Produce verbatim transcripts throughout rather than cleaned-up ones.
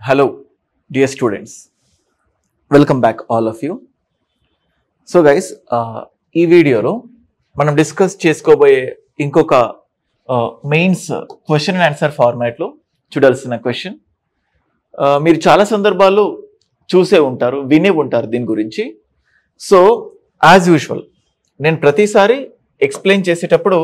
Hello, dear students. Welcome back, all of you. So, guys, uh, ఈ వీడియోలో మనం discuss చేసుకోబోయే ఇంకొక మెయిన్స్ క్వశ్చన్ అండ్ ఆన్సర్ ఫార్మాట్లో చూడాల్సిన క్వశ్చన్ మీరు చాలా సందర్భాల్లో చూసే ఉంటారు, వినే ఉంటారు దీని గురించి. సో యాజ్ యూజువల్ నేను ప్రతిసారి ఎక్స్ప్లెయిన్ చేసేటప్పుడు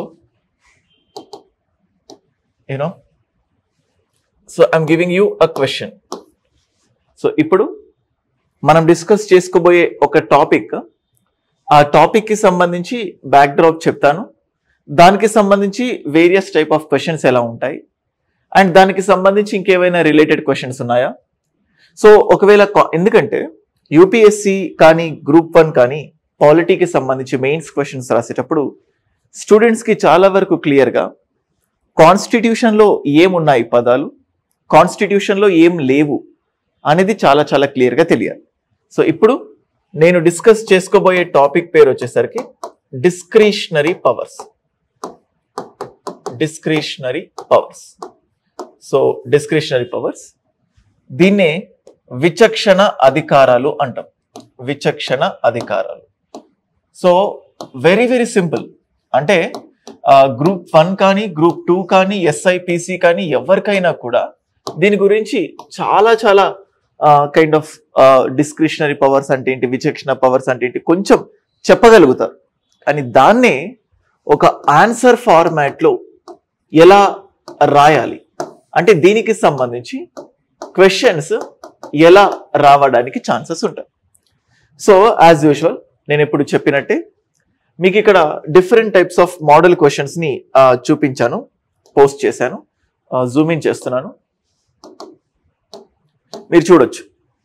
you know so I'm giving you a question. So ఇప్పుడు మనం డిస్కస్ చేసుకోబోయే ఒక టాపిక్, ఆ టాపిక్కి సంబంధించి బ్యాక్ డ్రాప్ చెప్తాను, దానికి సంబంధించి వేరియస్ టైప్ ఆఫ్ క్వశ్చన్స్ ఎలా ఉంటాయి అండ్ దానికి సంబంధించి ఇంకేమైనా రిలేటెడ్ క్వశ్చన్స్ ఉన్నాయా. సో ఒకవేళ ఎందుకంటే యూపీఎస్సి కానీ గ్రూప్ వన్ కానీ పాలిటీకి సంబంధించి మెయిన్స్ క్వశ్చన్స్ రాసేటప్పుడు స్టూడెంట్స్కి చాలా వరకు క్లియర్గా కాన్స్టిట్యూషన్లో ఏమున్నాయి పదాలు, కాన్స్టిట్యూషన్లో ఏం లేవు అనేది చాలా చాలా క్లియర్గా తెలియాలి. సో ఇప్పుడు నేను డిస్కస్ చేసుకోబోయే టాపిక్ పేరు వచ్చేసరికి discretionary powers. Discretionary powers so discretionary powers దీన్నే విచక్షణ అధికారాలు అంటాం. విచక్షణ అధికారాలు. So very very simple. అంటే గ్రూప్ వన్ కానీ గ్రూప్ టూ కానీ ఎస్ఐపిసి కానీ ఎవరికైనా కూడా దీని గురించి చాలా చాలా కైండ్ ఆఫ్ డిస్క్రిషనరీ పవర్స్ అంటే ఏంటి, విచక్షణ పవర్స్ అంటే ఏంటి కొంచెం చెప్పగలుగుతారు. కానీ దాన్నే ఒక ఆన్సర్ ఫార్మాట్లో ఎలా రాయాలి అంటే దీనికి సంబంధించి క్వశ్చన్స్ ఎలా రావడానికి ఛాన్సెస్ ఉంటాయి. సో యాజ్ యూజువల్ నేను ఎప్పుడు చెప్పినట్టే మీకు ఇక్కడ డిఫరెంట్ టైప్స్ ఆఫ్ మోడల్ క్వశ్చన్స్ని చూపించాను, పోస్ట్ చేశాను, జూమ్ ఇన్ చేస్తున్నాను, మీరు చూడొచ్చు.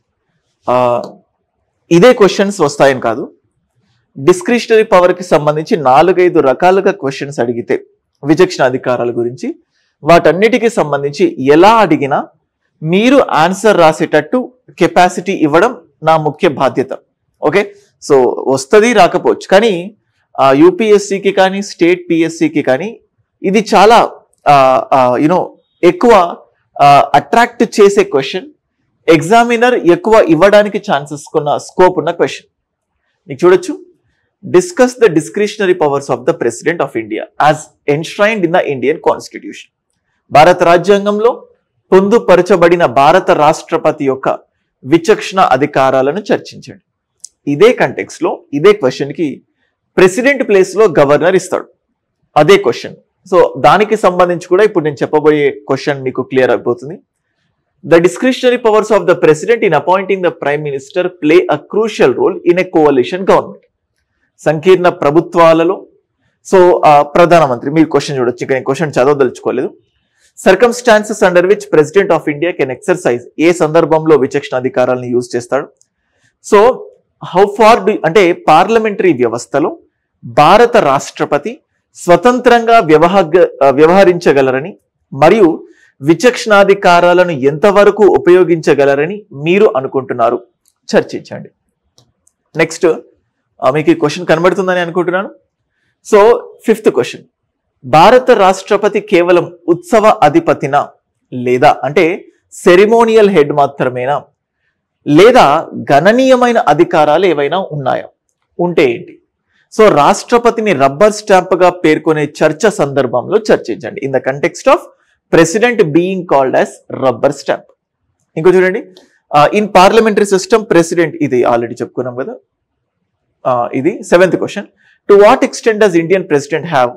ఇదే క్వశ్చన్స్ వస్తాయని కాదు, డిస్క్రిషనరీ పవర్కి సంబంధించి నాలుగైదు రకాలుగా క్వశ్చన్స్ అడిగితే విచక్షణ అధికారాల గురించి వాటన్నిటికీ సంబంధించి ఎలా అడిగినా మీరు ఆన్సర్ రాసేటట్టు కెపాసిటీ ఇవ్వడం నా ముఖ్య బాధ్యత. ఓకే, సో వస్తుంది రాకపోవచ్చు, కానీ యూపీఎస్సికి కానీ స్టేట్ పిఎస్సికి కానీ ఇది చాలా యునో ఎక్కువ అట్రాక్ట్ చేసే క్వశ్చన్, ఎగ్జామినర్ ఎక్కువ ఇవ్వడానికి ఛాన్సెస్ ఉన్న స్కోప్ ఉన్న క్వశ్చన్. మీకు చూడొచ్చు, discuss the discretionary powers of the president of India as enshrined in the Indian constitution. భారత రాజ్యాంగంలో పొందుపరచబడిన భారత రాష్ట్రపతి యొక్క విచక్షణ అధికారాలను చర్చించండి. ఇదే కంటెక్స్ట్ లో ఇదే క్వశ్చన్ కి ప్రెసిడెంట్ ప్లేస్ లో గవర్నర్ ఇస్తాడు, అదే క్వశ్చన్. సో దానికి సంబంధించి కూడా ఇప్పుడు నేను చెప్పబోయే క్వశ్చన్ మీకు క్లియర్ అయిపోతుంది. The discretionary powers of the president in appointing the prime minister play a crucial role in a coalition government. సంకీర్ణ ప్రభుత్వాలలో సో ప్రధానమంత్రి, మీరు క్వశ్చన్ చూడొచ్చు, ఇక్కడ నేను క్వశ్చన్ చదవదలుచుకోలేదు. Circumstances under which president of India can exercise, ఏ సందర్భంలో విచక్షణ అధికారాలను యూజ్ చేస్తాడు. సో హౌ ఫార్ డు అంటే పార్లమెంటరీ వ్యవస్థలో భారత రాష్ట్రపతి స్వతంత్రంగా వ్యవహ వ్యవహరించగలరని మరియు విచక్షణాధికారాలను ఎంతవరకు ఉపయోగించగలరని మీరు అనుకుంటున్నారు, చర్చించండి. నెక్స్ట్ మీకు ఈ క్వశ్చన్ కనబడుతుందని అనుకుంటున్నాను. సో ఫిఫ్త్ క్వశ్చన్, భారత రాష్ట్రపతి కేవలం ఉత్సవ అధిపతినా లేదా అంటే సెరిమోనియల్ హెడ్ మాత్రమేనా లేదా గణనీయమైన అధికారాలు ఏవైనా ఉన్నాయా, ఉంటే ఏంటి. సో రాష్ట్రపతిని రబ్బర్ స్టాంప్గా పేర్కొనే చర్చ సందర్భంలో చర్చించండి. In the context of president being called as rubber stamp. ఇంకో చూడండి, ఇన్ పార్లమెంటరీ సిస్టమ్ ప్రెసిడెంట్, ఇది ఆల్రెడీ చెప్పుకున్నాం కదా. ఇది seventh question, to what extent does Indian president have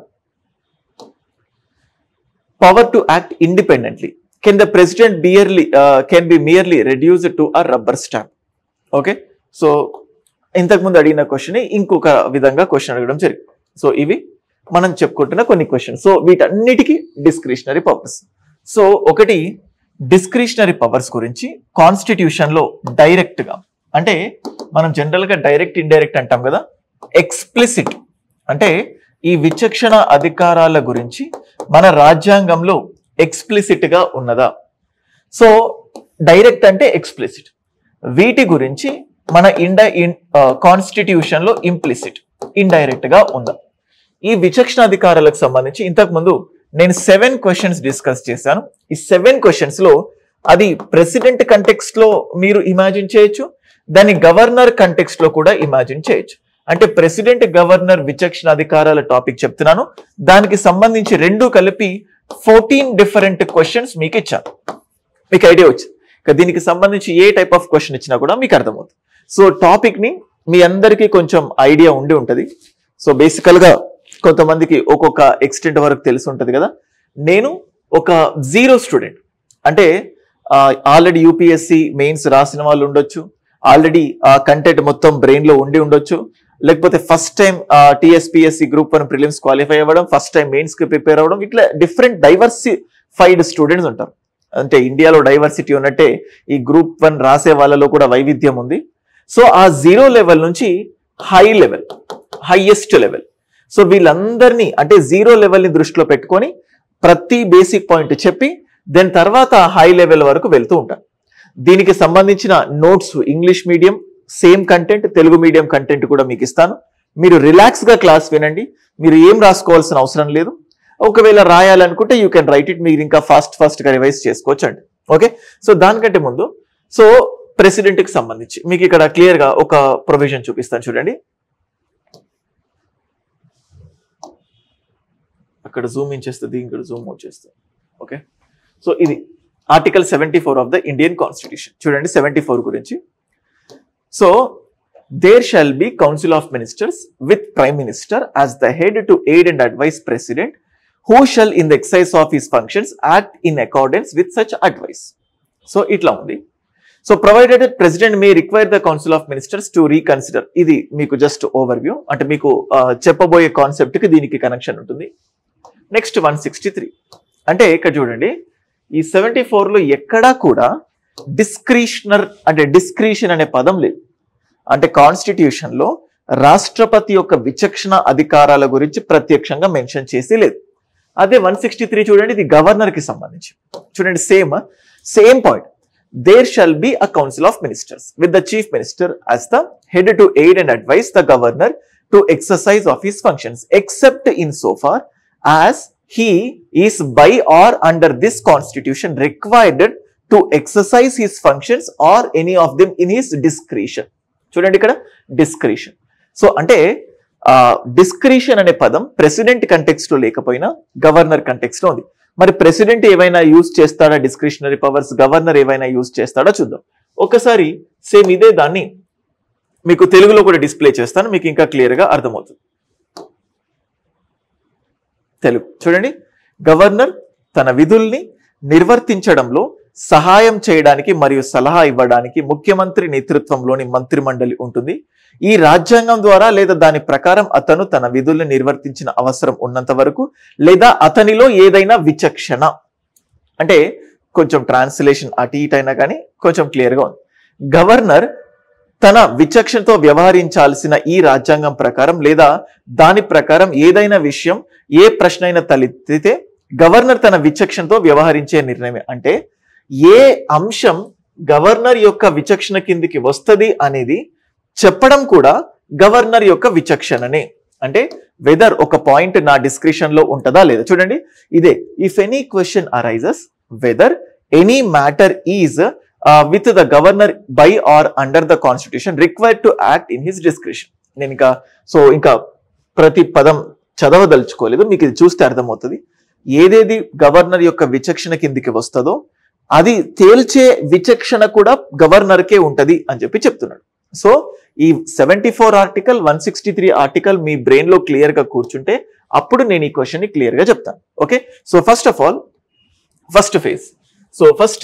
power to act independently, can the president barely can be merely reduced to a rubber stamp. Okay, so ఇంతకుముందు అడిగిన question ఇంకొక విధంగా question అడగడం జరిగింది. సో ఇవి మనం చెప్పుకుంటున్న కొన్ని క్వశ్చన్స్. సో వీటన్నిటికీ డిస్క్రిషనరీ పవర్స్. సో ఒకటి డిస్క్రిషనరీ పవర్స్ గురించి కాన్స్టిట్యూషన్ లో డైరెక్ట్ గా, అంటే మనం జనరల్ గా డైరెక్ట్ ఇండైరెక్ట్ అంటాం కదా, ఎక్స్ప్లిసిట్ అంటే ఈ విచక్షణ అధికారాల గురించి మన రాజ్యాంగంలో ఎక్స్ప్లిసిట్ గా ఉన్నదా. సో డైరెక్ట్ అంటే ఎక్స్ప్లిసిట్, వీటి గురించి మన ఇండై కాన్స్టిట్యూషన్ లో ఇంప్లిసిట్ ఇండైరెక్ట్ గా ఉందా. ఈ విచక్షణ అధికారాలకు సంబంధించి ఇంతకు ముందు నేను సెవెన్ క్వశ్చన్స్ డిస్కస్ చేశాను. ఈ సెవెన్ క్వశ్చన్స్ లో అది ప్రెసిడెంట్ కంటెక్స్ట్ లో మీరు ఇమాజిన్ చేయొచ్చు, దాన్ని గవర్నర్ కంటెక్స్ట్ లో కూడా ఇమాజిన్ చేయొచ్చు. అంటే ప్రెసిడెంట్ గవర్నర్ విచక్షణ అధికారాల టాపిక్ చెప్తున్నాను, దానికి సంబంధించి రెండు కలిపి ఫోర్టీన్ డిఫరెంట్ క్వశ్చన్స్ మీకు ఇచ్చాను. మీకు ఐడియా వచ్చింది. దీనికి సంబంధించి ఏ టైప్ ఆఫ్ క్వశ్చన్ ఇచ్చినా కూడా మీకు అర్థమవుతుంది. సో టాపిక్ ని మీ అందరికీ కొంచెం ఐడియా ఉండి ఉంటది. సో బేసికల్ గా కొంతమందికి ఒక్కొక్క ఎక్స్టెంట్ వరకు తెలిసి ఉంటది కదా. నేను ఒక జీరో స్టూడెంట్, అంటే ఆల్రెడీ యూపీఎస్సి మెయిన్స్ రాసిన వాళ్ళు ఉండొచ్చు, ఆల్రెడీ ఆ కంటెంట్ మొత్తం బ్రెయిన్ లో ఉండి ఉండొచ్చు, లేకపోతే first time TSPSC group one prelims qualify అవ్వడం, ఫస్ట్ టైం మెయిన్స్ కి ప్రిపేర్ అవ్వడం, ఇట్లా డిఫరెంట్ డైవర్సిఫైడ్ స్టూడెంట్స్ ఉంటారు. అంటే ఇండియాలో డైవర్సిటీ ఉన్నట్టే ఈ గ్రూప్ వన్ రాసే వాళ్ళలో కూడా వైవిధ్యం ఉంది. సో ఆ జీరో లెవెల్ నుంచి high level, highest level, so వీళ్ళందరినీ అంటే జీరో లెవెల్ ని దృష్టిలో పెట్టుకొని ప్రతి బేసిక్ పాయింట్ చెప్పి దాని తర్వాత హై లెవెల్ వరకు వెళ్తూ ఉంటారు. దీనికి సంబంధించిన notes English medium same content, Telugu medium content కూడా మీకు ఇస్తాను. మీరు రిలాక్స్ గా క్లాస్ వినండి, మీరు ఏం రాసుకోవాల్సిన అవసరం లేదు. ఒకవేళ రాయాలనుకుంటే యూ కెన్ రైట్ ఇట్, మీరు ఇంకా ఫాస్ట్ ఫాస్ట్ గా రివైజ్ చేసుకోవచ్చు అండి. ఓకే, సో దానికంటే ముందు సో ప్రెసిడెంట్ కి సంబంధించి మీకు ఇక్కడ క్లియర్ గా ఒక ప్రొవిజన్ చూపిస్తాను చూడండి. అక్కడ జూమ్ ఇన్ చేస్తుంది, ఇక్కడ జూమ్ అవుట్ చేస్తుంది. ఓకే, సో ఇది article seventy four of the Indian constitution. చూడండి సెవెంటీ ఫోర్ గురించి. So there shall be council of ministers with prime minister as the head to aid and advise president who shall in the exercise of his functions act in accordance with such advice. So itla undi. So provided that president may require the council of ministers to reconsider. Idi meeku just overview, ante meeku cheppaboye concept ki deeniki connection untundi. Next one sixty-three, ante ikkada chudandi ee seventy-four lo ekkada kuda discretioner ante discretion ane padam లేదు. అంటే constitution లో రాష్ట్రపతి యొక్క విచక్షణ అధికారాల గురించి ప్రత్యక్షంగా mention చేసి లేదు. అదే వన్ సిక్స్టీ త్రీ చూడండి, ఇది గవర్నర్ కి సంబంధించి. చూడండి same same point. There shall be a council of ministers with the chief minister as the head to aid and advise the governor to exercise of his functions except in so far as he is by or under this constitution required to exercise his functions or any of them in his discretion. చూడండి ఇక్కడ discretion. So అంటే discretion అనే పదం president context లో లేకపోయినా governor context లో ఉంది. మరి ప్రెసిడెంట్ ఏవైనా యూజ్ చేస్తాడా డిస్క్రిషనరీ పవర్స్, గవర్నర్ ఏవైనా యూజ్ చేస్తాడా చూద్దాం. ఒకసారి సేమ్ ఇదే దాన్ని మీకు తెలుగులో కూడా డిస్ప్లే చేస్తాను, మీకు ఇంకా క్లియర్ గా అర్థమవుతుంది. తెలుగు చూడండి. గవర్నర్ తన విధుల్ని నిర్వర్తించడంలో సహాయం చేయడానికి మరియు సలహా ఇవ్వడానికి ముఖ్యమంత్రి నేతృత్వంలోని మంత్రిమండలి ఉంటుంది. ఈ రాజ్యాంగం ద్వారా లేదా దాని ప్రకారం అతను తన విధుల్ని నిర్వర్తించిన అవసరం ఉన్నంత వరకు లేదా అతనిలో ఏదైనా విచక్షణ, అంటే కొంచెం ట్రాన్స్లేషన్ అటు ఇటు అయినా కానీ కొంచెం క్లియర్ గా ఉంది. గవర్నర్ తన విచక్షణతో వ్యవహరించాల్సిన ఈ రాజ్యాంగం ప్రకారం లేదా దాని ప్రకారం ఏదైనా విషయం ఏ ప్రశ్న అయినా తలెత్తితే గవర్నర్ తన విచక్షణతో వ్యవహరించే నిర్ణయం. అంటే ఏ అంశం గవర్నర్ యొక్క విచక్షణ కిందికి వస్తుంది అనేది చెప్పడం కూడా గవర్నర్ యొక్క విచక్షణనే. అంటే వెదర్ ఒక పాయింట్ నా డిస్క్రిప్షన్ లో ఉంటుందా లేదా చూడండి. ఇదే if any question arises whether any matter is with the governor by or under the constitution required to act in his description. నేను ఇంకా సో ఇంకా ప్రతి పదం చదవదలుచుకోలేదు, మీకు ఇది చూస్తే అర్థమవుతుంది. ఏదేది గవర్నర్ యొక్క విచక్షణ కిందికి వస్తుందో అది తేల్చే విచక్షణ కూడా గవర్నర్కే ఉంటది అని చెప్పి చెప్తున్నాడు. సో ఈ seventy four article one sixty three article మీ బ్రెయిన్ లో క్లియర్ గా కూర్చుంటే అప్పుడు నేను ఈ క్వశ్చన్ ని క్లియర్ గా చెప్తాను. Okay, so first of all first phase. So first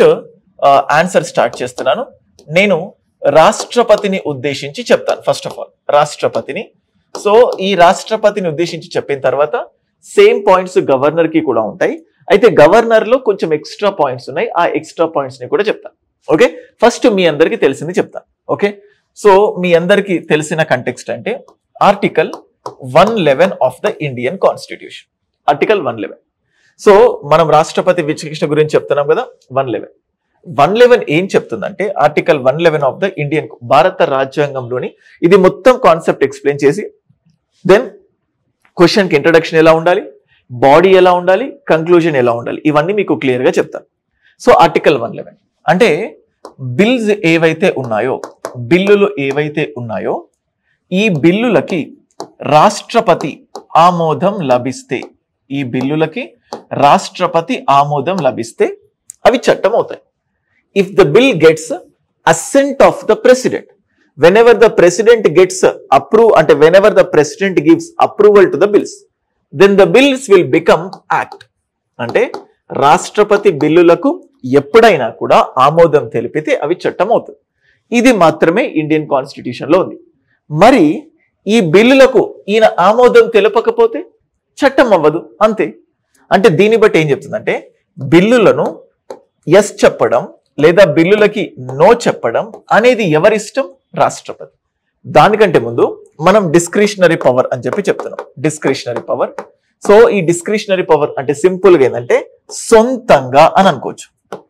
answer start చేస్తున్నాను. నేను రాష్ట్రపతిని ఉద్దేశించి చెప్తాను. ఫస్ట్ ఆఫ్ ఆల్ రాష్ట్రపతిని. సో ఈ రాష్ట్రపతిని ఉద్దేశించి చెప్పిన తర్వాత సేమ్ పాయింట్స్ గవర్నర్ కి కూడా ఉంటాయి. అయితే గవర్నర్ లో కొంచెం ఎక్స్ట్రా పాయింట్స్ ఉన్నాయి, ఆ ఎక్స్ట్రా పాయింట్స్ ని కూడా చెప్తాను. ఓకే, ఫస్ట్ మీ అందరికి తెలిసింది చెప్తాను. ఓకే, సో మీ అందరికి తెలిసిన కంటెక్స్ట్ అంటే article one eleven of the Indian constitution. Article one eleven. So మనం రాష్ట్రపతి విచక్షణ గురించి చెప్తున్నాం కదా. వన్ లెవెన్ వన్ లెవెన్ ఏం చెప్తుందంటే article one eleven of the Indian భారత రాజ్యాంగంలోని ఇది మొత్తం కాన్సెప్ట్ ఎక్స్ప్లెయిన్ చేసి దెన్ క్వశ్చన్ కి ఇంట్రడక్షన్ ఎలా ఉండాలి, బాడీ ఎలా ఉండాలి, కంక్లూజన్ ఎలా ఉండాలి, ఇవన్నీ మీకు క్లియర్ గా చెప్తాను. సో ఆర్టికల్ వన్ లెవెన్ అంటే బిల్స్ ఏవైతే ఉన్నాయో బిల్లులు ఏవైతే ఉన్నాయో ఈ బిల్లులకి రాష్ట్రపతి ఆమోదం లభిస్తే ఈ బిల్లులకి రాష్ట్రపతి ఆమోదం లభిస్తే అవి చట్టం అవుతాయి. If the bill gets assent of the president, whenever the president gets approve అంటే whenever the president gives approval to the bills, then the bills will become act. అంటే రాష్ట్రపతి బిల్లులకు ఎప్పుడైనా కూడా ఆమోదం తెలిపితే అవి చట్టం అవుతుంది. ఇది మాత్రమే ఇండియన్ కాన్స్టిట్యూషన్ లో ఉంది. మరి ఈ బిల్లులకు ఈయన ఆమోదం తెలపకపోతే చట్టం అవ్వదు అంతే. అంటే దీన్ని బట్టి ఏం చెప్తుందంటే బిల్లులను ఎస్ చెప్పడం లేదా బిల్లులకి నో చెప్పడం అనేది ఎవరిష్టం? రాష్ట్రపతి. దానికంటే ముందు మనం డిస్క్రిషనరీ పవర్ అని చెప్పి చెప్తున్నాం. Discretionary power. సో ఈ డిస్క్రిషనరీ పవర్ అంటే సింపుల్ గా ఏంటంటే సొంతంగా అని అనుకోవచ్చు.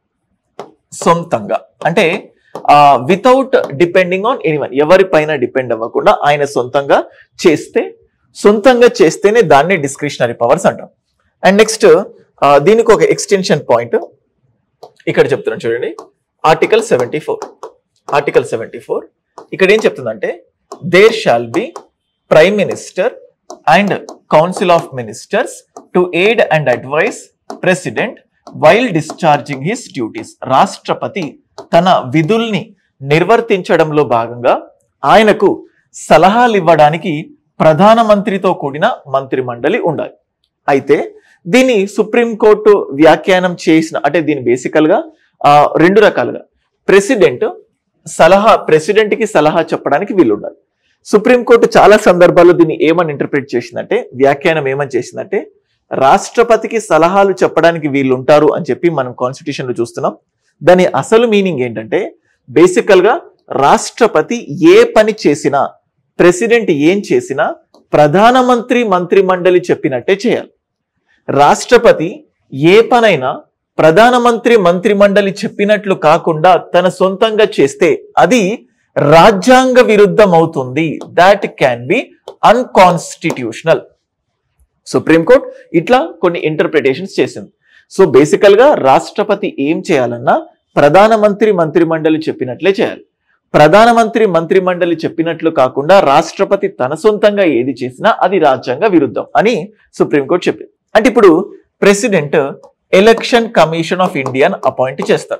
సొంతంగా అంటే వితౌట్ డిపెండింగ్ ఆన్ ఎనీవన్, ఎవరిపైన డిపెండ్ అవ్వకుండా ఆయన సొంతంగా చేస్తే సొంతంగా చేస్తేనే దాన్ని డిస్క్రిషనరీ పవర్స్ అంటాం. అండ్ నెక్స్ట్ దీనికి ఒక ఎక్స్టెన్షన్ పాయింట్ ఇక్కడ చెప్తున్నాను చూడండి. Article seventy four article seventy four ఇక్కడ ఏం చెప్తుందంటే there shall be prime minister and council of ministers to aid and advise president while discharging his duties. రాష్ట్రపతి తన విధుల్ని నిర్వర్తించడంలో భాగంగా ఆయనకు సలహాలు ఇవ్వడానికి ప్రధానమంత్రితో కూడిన మంత్రి మండలి ఉండాలి. అయితే దీన్ని సుప్రీంకోర్టు వ్యాఖ్యానం చేసిన అంటే దీని బేసికల్ గా రెండు రకాలుగా ప్రెసిడెంట్ సలహా ప్రెసిడెంట్ కి సలహా చెప్పడానికి వీళ్ళు ఉండాలి. సుప్రీంకోర్టు చాలా సందర్భాల్లో దీన్ని ఏమని ఇంటర్ప్రిట్ చేసిందంటే వ్యాఖ్యానం ఏమని చేసిందంటే రాష్ట్రపతికి సలహాలు చెప్పడానికి వీళ్ళు ఉంటారు అని చెప్పి మనం కాన్స్టిట్యూషన్ లో చూస్తున్నాం. దాని అసలు మీనింగ్ ఏంటంటే బేసికల్ గా రాష్ట్రపతి ఏ పని చేసినా ప్రెసిడెంట్ ఏం చేసినా ప్రధానమంత్రి మంత్రి మండలి చెప్పినట్టే చేయాలి. రాష్ట్రపతి ఏ పనైనా ప్రధానమంత్రి మంత్రి మండలి చెప్పినట్లు కాకుండా తన సొంతంగా చేస్తే అది రాజ్యాంగ విరుద్ధం అవుతుంది. That can be unconstitutional. Supreme court ఇట్లా కొన్ని ఇంటర్ప్రిటేషన్స్ చేసింది. సో బేసికల్ గా రాష్ట్రపతి ఏం చేయాలన్నా ప్రధానమంత్రి మంత్రి మండలి చెప్పినట్లే చేయాలి. ప్రధానమంత్రి మంత్రి మండలి చెప్పినట్లు కాకుండా రాష్ట్రపతి తన సొంతంగా ఏది చేసినా అది రాజ్యాంగ విరుద్ధం అని సుప్రీంకోర్టు చెప్పింది. అంటే ఇప్పుడు ప్రెసిడెంట్ ఎలక్షన్ కమిషన్ ఆఫ్ ఇండియాని అపాయింట్ చేస్తాడు.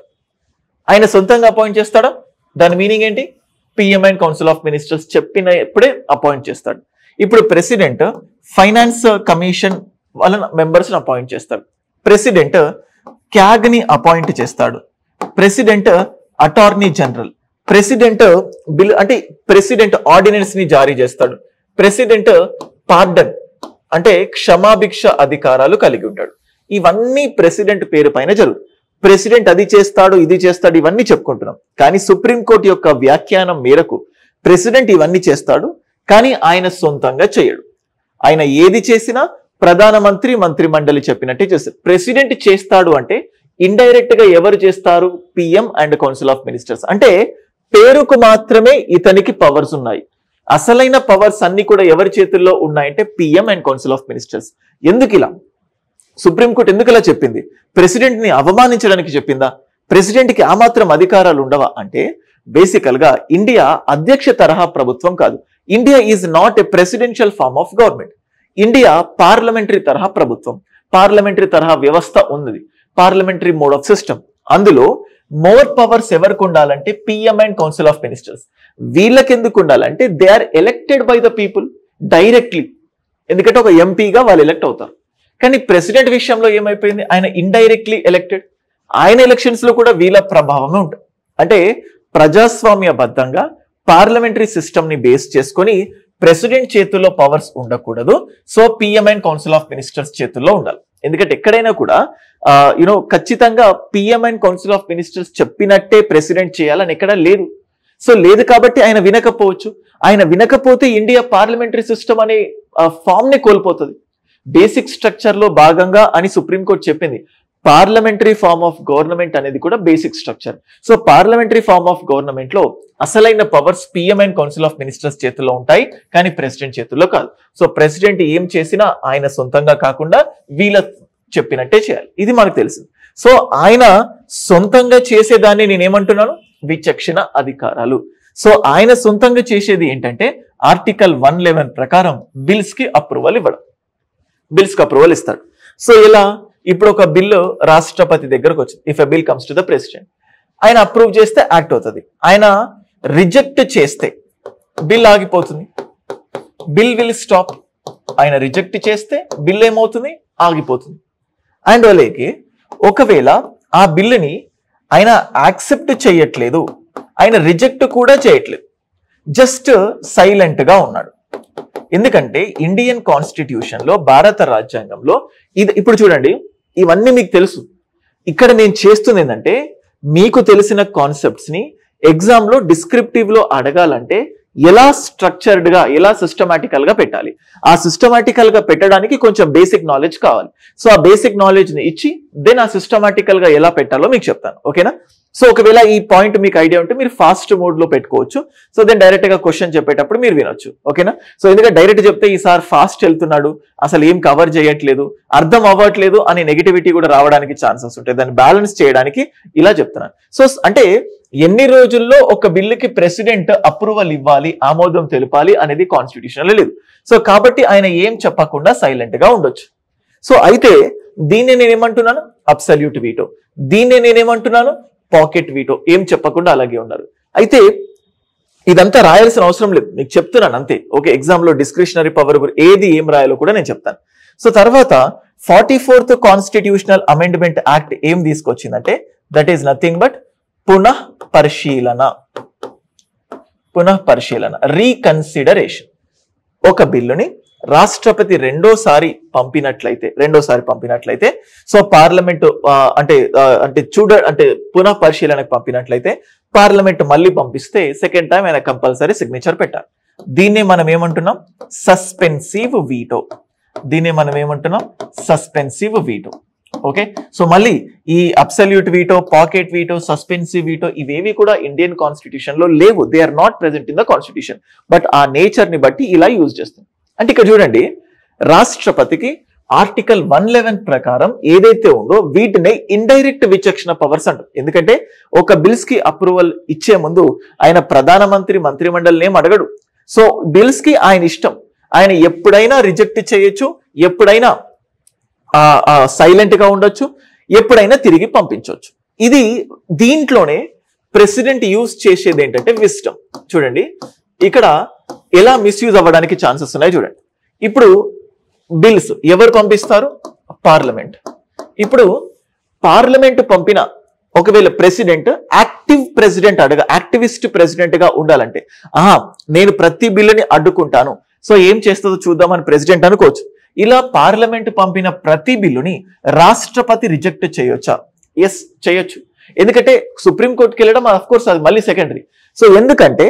ఆయన సొంతంగా అపాయింట్ చేస్తాడా? దాని మీనింగ్ ఏంటి? PM and council of ministers చెప్పినప్పుడే అపాయింట్ చేస్తాడు. ఇప్పుడు ప్రెసిడెంట్ ఫైనాన్స్ కమిషన్ వాళ్ళ మెంబర్స్ ని అపాయింట్ చేస్తాడు. ప్రెసిడెంట్ క్యాగ్ ని అపాయింట్ చేస్తాడు. President attorney general, president bill అంటే ప్రెసిడెంట్ ఆర్డినెన్స్ ని జారీ చేస్తాడు. ప్రెసిడెంట్ పార్డన్ అంటే క్షమాభిక్ష అధికారాలు కలిగి ఉంటాడు. ఇవన్నీ ప్రెసిడెంట్ పేరు పైన జరుగుతుంది. ప్రెసిడెంట్ అది చేస్తాడు ఇది చేస్తాడు ఇవన్నీ చెప్పుకుంటున్నాం. కానీ సుప్రీంకోర్టు యొక్క వ్యాఖ్యానం మేరకు ప్రెసిడెంట్ ఇవన్నీ చేస్తాడు కానీ ఆయన సొంతంగా చేయడు. ఆయన ఏది చేసినా ప్రధానమంత్రి మంత్రి మండలి చెప్పినట్టే చేస్తారు. ప్రెసిడెంట్ చేస్తాడు అంటే ఇండైరెక్ట్ గా ఎవరు చేస్తారు? PM and council of ministers. అంటే పేరుకు మాత్రమే ఇతనికి పవర్స్ ఉన్నాయి. అసలైన పవర్స్ అన్ని కూడా ఎవరి చేతుల్లో ఉన్నాయంటే PM and council of ministers. ఎందుకు ఇలా సుప్రీంకోర్టు ఎందుకు ఇలా చెప్పింది? ప్రెసిడెంట్ ని అవమానించడానికి చెప్పిందా? ప్రెసిడెంట్ కి ఆ మాత్రం అధికారాలు ఉండవా అంటే బేసికల్ గా ఇండియా అధ్యక్ష తరహా ప్రభుత్వం కాదు. India is not a presidential form of government. India parliamentary తరహా ప్రభుత్వం. పార్లమెంటరీ తరహా వ్యవస్థ ఉన్నది. Parliamentary mode of system. అందులో మోర్ పవర్స్ ఎవరికి ఉండాలంటే PM and council of ministers. వీళ్ళకి ఎందుకు ఉండాలంటే they are elected by the people directly. ఎందుకంటే ఒక ఎంపీగా వాళ్ళు ఎలక్ట్ అవుతారు. కానీ ప్రెసిడెంట్ విషయంలో ఏమైపోయింది? ఆయన ఇండైరెక్ట్లీ ఎలక్టెడ్. ఆయన ఎలక్షన్స్ లో కూడా వీళ్ళ ప్రభావమే ఉంటుంది. అంటే ప్రజాస్వామ్యబద్ధంగా పార్లమెంటరీ సిస్టమ్ ని బేస్ చేసుకొని ప్రెసిడెంట్ చేతుల్లో పవర్స్ ఉండకూడదు. So PM and council of ministers చేతుల్లో ఉండాలి. ఎందుకంటే ఎక్కడైనా కూడా యూనో ఖచ్చితంగా PM and council of ministers చెప్పినట్టే ప్రెసిడెంట్ చేయాలని ఎక్కడ లేదు. సో లేదు కాబట్టి ఆయన వినకపోవచ్చు. ఆయన వినకపోతే ఇండియా పార్లమెంటరీ సిస్టమ్ అనే ఫామ్ ని కోల్పోతుంది. బేసిక్ స్ట్రక్చర్ లో భాగంగా అని సుప్రీంకోర్టు చెప్పింది. పార్లమెంటరీ ఫార్మ్ ఆఫ్ గవర్నమెంట్ అనేది కూడా basic structure. So parliamentary form of government లో అసలైన powers PM and council of ministers చేతుల్లో ఉంటాయి కానీ ప్రెసిడెంట్ చేతుల్లో కాదు. సో ప్రెసిడెంట్ ఏం చేసినా ఆయన సొంతంగా కాకుండా వీళ్ళ చెప్పినట్టే చేయాలి. ఇది మనకు తెలిసింది. సో ఆయన సొంతంగా చేసేదాన్ని నేనేమంటున్నాను, విచక్షణ అధికారాలు. సో ఆయన సొంతంగా చేసేది ఏంటంటే ఆర్టికల్ వన్ లెవెన్ ప్రకారం బిల్స్ కి అప్రూవల్ ఇవ్వడం, బిల్స్ కి అప్రూవల్ ఇస్తాడు. సో ఇలా ఇప్పుడు ఒక బిల్లు రాష్ట్రపతి దగ్గరకు వచ్చింది. If a bill comes to the president, ఆయన అప్రూవ్ చేస్తే యాక్ట్ అవుతుంది. ఆయన రిజెక్ట్ చేస్తే బిల్ ఆగిపోతుంది, బిల్ విల్ స్టాప్. ఆయన రిజెక్ట్ చేస్తే బిల్ ఏమవుతుంది, ఆగిపోతుంది. అండ్ అలాగే ఒకవేళ ఆ బిల్లుని ఆయన యాక్సెప్ట్ చేయట్లేదు, ఆయన రిజెక్ట్ కూడా చేయట్లేదు, జస్ట్ సైలెంట్ గా ఉన్నాడు. ఎందుకంటే ఇండియన్ కాన్స్టిట్యూషన్ లో, భారత రాజ్యాంగంలో ఇది ఇప్పుడు చూడండి, ఇవన్నీ మీకు తెలుసు. ఇక్కడ నేను చేస్తుంది ఏంటంటే మీకు తెలిసిన కాన్సెప్ట్స్ ని ఎగ్జామ్ లో డిస్క్రిప్టివ్ లో అడగాలంటే ఎలా స్ట్రక్చర్డ్ గా, ఎలా సిస్టమాటికల్ గా పెట్టాలి. ఆ సిస్టమాటికల్ గా పెట్టడానికి కొంచెం బేసిక్ నాలెడ్జ్ కావాలి. సో ఆ బేసిక్ నాలెడ్జ్ ని ఇచ్చి దెన్ ఆ సిస్టమాటికల్ గా ఎలా పెట్టాలో మీకు చెప్తాను. ఓకేనా? సో ఒకవేళ ఈ పాయింట్ మీకు ఐడియా ఉంటే మీరు ఫాస్ట్ మోడ్ లో పెట్టుకోవచ్చు. సో దెన్ డైరెక్ట్ గా క్వశ్చన్ చెప్పేటప్పుడు మీరు వినొచ్చు. ఓకేనా? సో ఎందుకంటే డైరెక్ట్ చెప్తే ఈసారి ఫాస్ట్ వెళ్తున్నాడు, అసలు ఏం కవర్ చేయట్లేదు, అర్థం అవ్వట్లేదు అనే నెగిటివిటీ కూడా రావడానికి ఛాన్సెస్ ఉంటాయి. దాన్ని బ్యాలెన్స్ చేయడానికి ఇలా చెప్తున్నాను. సో అంటే ఎన్ని రోజుల్లో ఒక బిల్లుకి ప్రెసిడెంట్ అప్రూవల్ ఇవ్వాలి, ఆమోదం తెలపాలి అనేది కాన్స్టిట్యూషన్ లో లేదు. సో కాబట్టి ఆయన ఏం చెప్పకుండా సైలెంట్ గా ఉండొచ్చు. సో అయితే దీన్ని నేనేమంటున్నాను, అబ్సల్యూట్ వీటో. దీన్ని నేనేమంటున్నాను, పాకెట్ వీటో. ఏం చెప్పకుండా అలాగే ఉన్నారు. అయితే ఇదంతా రాయాల్సిన అవసరం లేదు, మీకు చెప్తున్నాను అంతే. ఓకే, ఎగ్జామ్ లో డిస్క్రిషనరీ పవర్ ఏది ఏం రాయాలో కూడా నేను చెప్తాను. సో తర్వాత forty fourth constitutional amendment act ఏం తీసుకొచ్చిందంటే దట్ ఈస్ నథింగ్ బట్ పునః పరిశీలన. పునః పరిశీలన, రీకన్సిడరేషన్. ఒక బిల్లుని రాష్ట్రపతి రెండోసారి పంపినట్లయితే రెండోసారి పంపినట్లయితే సో పార్లమెంటు అంటే అంటే చూడ అంటే పునః పరిశీలనకు పంపినట్లయితే పార్లమెంట్ మళ్ళీ పంపిస్తే సెకండ్ టైం ఆయన కంపల్సరీ సిగ్నేచర్ పెట్టాలి. దీన్నే మనం ఏమంటున్నాం, సస్పెన్సివ్ వీటో. దీన్నే మనం ఏమంటున్నాం, సస్పెన్సివ్ వీటో. ఓకే, సో మళ్ళీ ఈ absolute veto, pocket veto, suspensive veto ఇవేవి కూడా ఇండియన్ కాన్స్టిట్యూషన్ లో లేవు. They are not present in the constitution. But ఆ నేచర్ ని బట్టి ఇలా యూజ్ చేస్తుంది. అంటే ఇక్కడ చూడండి, రాష్ట్రపతికి ఆర్టికల్ వన్ లెవెన్ ప్రకారం ఏదైతే ఉందో వీటిని ఇండైరెక్ట్ విచక్షణ పవర్స్ అంటారు. ఎందుకంటే ఒక బిల్స్ కి అప్రూవల్ ఇచ్చే ముందు ఆయన ప్రధానమంత్రి మంత్రిమండలిని ఏం అడగడు. సో బిల్స్ కి ఆయన ఇష్టం, ఆయన ఎప్పుడైనా రిజెక్ట్ చేయొచ్చు, ఎప్పుడైనా సైలెంట్ గా ఉండొచ్చు, ఎప్పుడైనా తిరిగి పంపించవచ్చు. ఇది దీంట్లోనే ప్రెసిడెంట్ యూజ్ చేసేది ఏంటంటే విస్డమ్. చూడండి ఇక్కడ ఎలా మిస్యూజ్ అవ్వడానికి ఛాన్సెస్ ఉన్నాయి చూడండి. ఇప్పుడు బిల్స్ ఎవరు పంపిస్తారు, పార్లమెంట్. ఇప్పుడు పార్లమెంట్ పంపిన ఒకవేళ ప్రెసిడెంట్ యాక్టివ్ ప్రెసిడెంట్ అడగ యాక్టివిస్ట్ ప్రెసిడెంట్ గా ఉండాలంటే ఆహా నేను ప్రతి బిల్లుని అడ్డుకుంటాను, సో ఏం చేస్తుందో చూద్దామని ప్రెసిడెంట్ అనుకోవచ్చు. ఇలా పార్లమెంట్ పంపిన ప్రతి బిల్లుని రాష్ట్రపతి రిజెక్ట్ చేయొచ్చా? ఎస్, చేయొచ్చు. ఎందుకంటే సుప్రీంకోర్టుకి వెళ్ళడం ఆఫ్ కోర్స్ అది మళ్ళీ సెకండరీ. సో ఎందుకంటే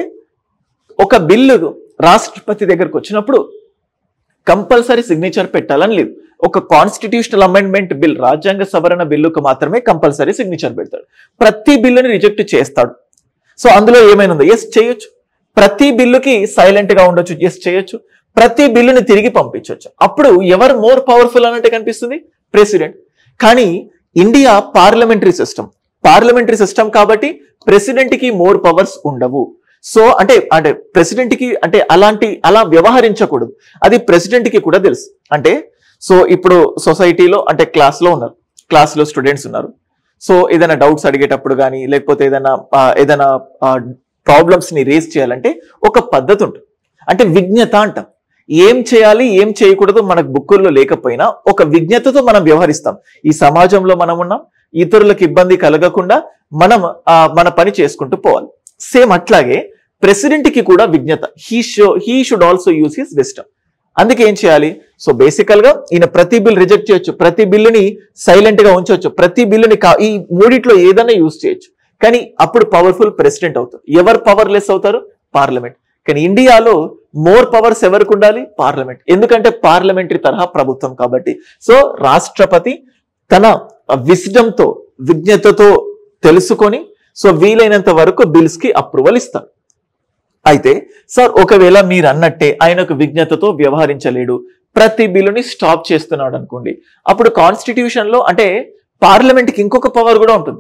ఒక బిల్లు రాష్ట్రపతి దగ్గరకు వచ్చినప్పుడు కంపల్సరీ సిగ్నేచర్ పెట్టాలని లేదు. ఒక కాన్స్టిట్యూషనల్ అమెండ్మెంట్ బిల్, రాజ్యాంగ సవరణ బిల్లుకు మాత్రమే కంపల్సరీ సిగ్నేచర్ పెడతాడు. ప్రతి బిల్లుని రిజెక్ట్ చేస్తాడు. సో అందులో ఏమైనా ఉందో, ఎస్ చేయొచ్చు. ప్రతి బిల్లుకి సైలెంట్ గా ఉండొచ్చు, ఎస్ చేయొచ్చు. ప్రతి బిల్లుని తిరిగి పంపించవచ్చు. అప్పుడు ఎవరు మోర్ పవర్ఫుల్ అన్నట్టు కనిపిస్తుంది, ప్రెసిడెంట్. కానీ India parliamentary system, parliamentary system కాబట్టి ప్రెసిడెంట్ కి మోర్ పవర్స్ ఉండవు. సో అంటే అంటే ప్రెసిడెంట్ కి అంటే అలాంటి అలా వ్యవహరించకూడదు, అది ప్రెసిడెంట్ కి కూడా తెలుసు. అంటే సో ఇప్పుడు సొసైటీలో అంటే క్లాస్ లో ఉన్నారు, క్లాస్ లో స్టూడెంట్స్ ఉన్నారు. సో ఏదైనా డౌట్స్ అడిగేటప్పుడు కానీ లేకపోతే ఏదైనా ఏదైనా ప్రాబ్లమ్స్ ని రేస్ చేయాలంటే ఒక పద్ధతి ఉంటుంది, అంటే విజ్ఞత అంటాం. ఏం చేయాలి ఏం చేయకూడదు మనకు బుక్కుల్లో లేకపోయినా ఒక విజ్ఞతతో మనం వ్యవహరిస్తాం. ఈ సమాజంలో మనం ఉన్నాం, ఇతరులకు ఇబ్బంది కలగకుండా మనం మన పని చేసుకుంటూ పోవాలి. సేమ్ అట్లాగే ప్రెసిడెంట్ కి కూడా విజ్ఞత, he show he should also use his wisdom. అందుకే ఏం చేయాలి, సో బేసికల్ గా ఈయన ప్రతి బిల్ రిజెక్ట్ చేయొచ్చు, ప్రతి బిల్లుని సైలెంట్ గా ఉంచవచ్చు, ప్రతి బిల్లుని ఈ మూడిట్లో ఏదైనా యూజ్ చేయొచ్చు. కానీ అప్పుడు పవర్ఫుల్ ప్రెసిడెంట్ అవుతారు. ఎవరు పవర్లెస్ అవుతారు, పార్లమెంట్. కానీ ఇండియాలో మోర్ పవర్స్ ఎవరికి ఉండాలి, పార్లమెంట్. ఎందుకంటే పార్లమెంటరీ తరహా ప్రభుత్వం కాబట్టి. సో రాష్ట్రపతి తన విజ్డమ్ తో, విజ్ఞతతో తెలుసుకొని సో వీలైనంత వరకు బిల్స్ కి అప్రూవల్ ఇస్తారు. అయితే సార్ ఒకవేళ మీరు అన్నట్టే ఆయనకు విజ్ఞతతో వ్యవహరించలేడు, ప్రతి బిల్లుని స్టాప్ చేస్తున్నాడు అనుకోండి, అప్పుడు కాన్స్టిట్యూషన్ లో అంటే పార్లమెంట్ కి ఇంకొక పవర్ కూడా ఉంటుంది.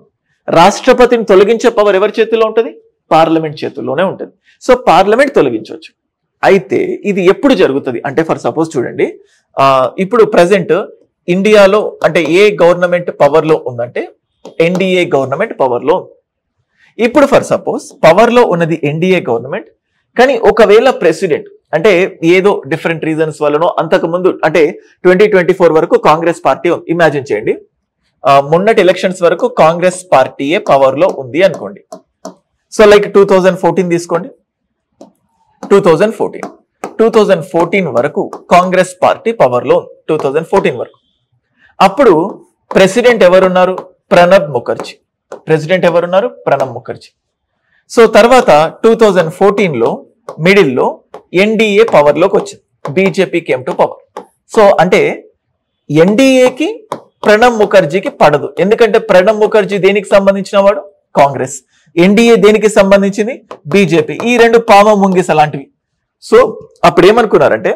రాష్ట్రపతిని తొలగించే పవర్ ఎవరి చేతుల్లో ఉంటుంది? పార్లమెంట్ చేతుల్లోనే ఉంటుంది. సో పార్లమెంట్ తొలగించవచ్చు. అయితే ఇది ఎప్పుడు జరుగుతుంది అంటే, ఫర్ సపోజ్ చూడండి, ఆ ఇప్పుడు ప్రజెంట్ ఇండియాలో అంటే ఏ గవర్నమెంట్ పవర్ లో ఉందంటే ఎన్డీఏ గవర్నమెంట్ పవర్ లో. ఇప్పుడు ఫర్ సపోజ్ పవర్ లో ఉన్నది ఎన్డీఏ గవర్నమెంట్, కానీ ఒకవేళ ప్రెసిడెంట్ అంటే ఏదో డిఫరెంట్ రీజన్స్ వల్లనో అంతకు ముందు అంటే ట్వంటీ ట్వంటీ ఫోర్ వరకు కాంగ్రెస్ పార్టీ ఉంది. ఇమాజిన్ చేయండి, మొన్నటి ఎలక్షన్స్ వరకు కాంగ్రెస్ పార్టీయే పవర్ లో ఉంది అనుకోండి. So like two thousand fourteen తీసుకోండి. Two thousand fourteen two thousand fourteen వరకు కాంగ్రెస్ పార్టీ పవర్ లో టూ థౌజండ్ ఫోర్టీన్ వరకు. అప్పుడు ప్రెసిడెంట్ ఎవరున్నారు? ప్రణబ్ ముఖర్జీ. ప్రెసిడెంట్ ఎవరున్నారు? ప్రణబ్ ముఖర్జీ. సో తర్వాత టూ థౌజండ్ ఫోర్టీన్ లో మిడిల్ లో ఎన్డీఏ పవర్ లోకి వచ్చింది. BJP came to power. So అంటే ఎన్డీఏకి ప్రణబ్ ముఖర్జీకి పడదు, ఎందుకంటే ప్రణబ్ ముఖర్జీ దేనికి సంబంధించిన వాడు? కాంగ్రెస్. ఎన్డీఏ దేనికి సంబంధించింది? బీజేపీ. ఈ రెండు పామ ముంగిస లాంటివి. సో అప్పుడు ఏమనుకున్నారంటే,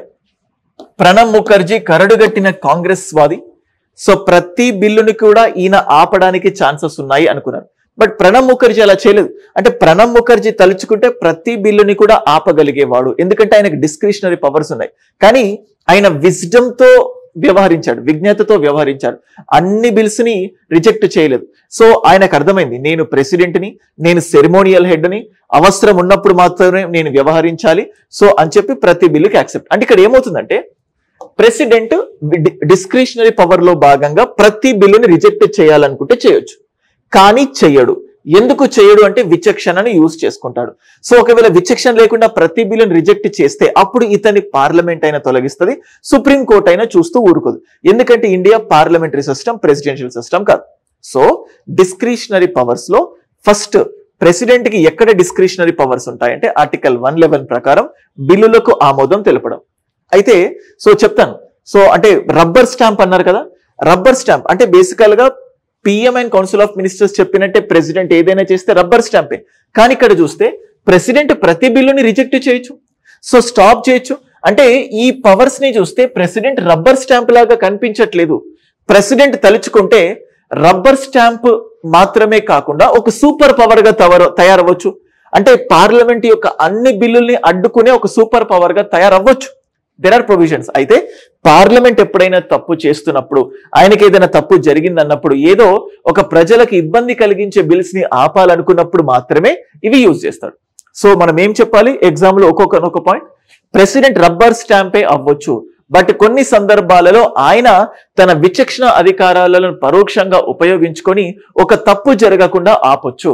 ప్రణబ్ ముఖర్జీ కరడుగట్టిన కాంగ్రెస్ వాది, సో ప్రతి బిల్లుని కూడా ఈయన ఆపడానికి ఛాన్సెస్ ఉన్నాయి అనుకున్నారు. బట్ ప్రణబ్ ముఖర్జీ అలా చేయలేదు. అంటే ప్రణబ్ ముఖర్జీ తలుచుకుంటే ప్రతి బిల్లుని కూడా ఆపగలిగేవాడు, ఎందుకంటే ఆయనకు డిస్క్రిషనరీ పవర్స్ ఉన్నాయి. కానీ ఆయన విజ్డమ్ తో వ్యవహరించాడు, విజ్ఞతతో వ్యవహరించాడు. అన్ని బిల్స్ ని రిజెక్ట్ చేయలేదు. సో ఆయనకు అర్థమైంది, నేను ప్రెసిడెంట్ని, నేను సెరిమోనియల్ హెడ్ని, అవసరం ఉన్నప్పుడు మాత్రమే నేను వ్యవహరించాలి. సో అని చెప్పి ప్రతి బిల్లుకి యాక్సెప్ట్. అంటే ఇక్కడ ఏమవుతుందంటే, ప్రెసిడెంట్ డిస్క్రిషనరీ పవర్ లో భాగంగా ప్రతి బిల్లుని రిజెక్ట్ చేయాలనుకుంటే చేయొచ్చు, కానీ చెయ్యడు. ఎందుకు చేయడు అంటే విచక్షణను యూజ్ చేసుకుంటాడు. సో ఒకవేళ విచక్షణ లేకుండా ప్రతి బిల్లుని రిజెక్ట్ చేస్తే అప్పుడు ఇతని పార్లమెంట్ అయినా తొలగిస్తుంది, సుప్రీం కోర్ట్ అయినా చూస్తూ ఊరుకోదు. ఎందుకంటే India parliamentary system, presidential system కాదు. సో డిస్క్రిషనరీ పవర్స్ లో ఫస్ట్ ప్రెసిడెంట్ కి ఎక్కడ డిస్క్రిషనరీ పవర్స్ ఉంటాయంటే ఆర్టికల్ వన్ లెవెన్ ప్రకారం బిల్లులకు ఆమోదం తెలపడం. అయితే సో చెప్తాను. సో అంటే రబ్బర్ స్టాంప్ అన్నారు కదా, రబ్బర్ స్టాంప్ అంటే బేసికల్ గా PM and council of ministers చెప్పినట్టే ప్రెసిడెంట్ ఏదైనా చేస్తే రబ్బర్ స్టాంపే. కానీ ఇక్కడ చూస్తే ప్రెసిడెంట్ ప్రతి బిల్లుని రిజెక్ట్ చేయొచ్చు, సో స్టాప్ చేయొచ్చు. అంటే ఈ పవర్స్ ని చూస్తే ప్రెసిడెంట్ రబ్బర్ స్టాంప్ లాగా కనిపించట్లేదు. ప్రెసిడెంట్ తలుచుకుంటే రబ్బర్ స్టాంప్ మాత్రమే కాకుండా ఒక సూపర్ పవర్ గా తయారవ్వచ్చు. అంటే పార్లమెంట్ యొక్క అన్ని బిల్లుల్ని అడ్డుకునే ఒక సూపర్ పవర్ గా తయారవ్వచ్చు. There are provisions. అయితే పార్లమెంట్ ఎప్పుడైనా తప్పు చేస్తున్నప్పుడు, ఆయనకి ఏదైనా తప్పు జరిగింది అన్నప్పుడు, ఏదో ఒక ప్రజలకు ఇబ్బంది కలిగించే బిల్స్ ని ఆపాలనుకున్నప్పుడు మాత్రమే ఇవి యూజ్ చేస్తాడు. సో మనం ఏం చెప్పాలి ఎగ్జామ్ లో ఒక్కొక్క ఒక పాయింట్, ప్రెసిడెంట్ రబ్బర్ స్టాంపే అవ్వచ్చు, బట్ కొన్ని సందర్భాలలో ఆయన తన విచక్షణ అధికారాలను పరోక్షంగా ఉపయోగించుకొని ఒక తప్పు జరగకుండా ఆపొచ్చు.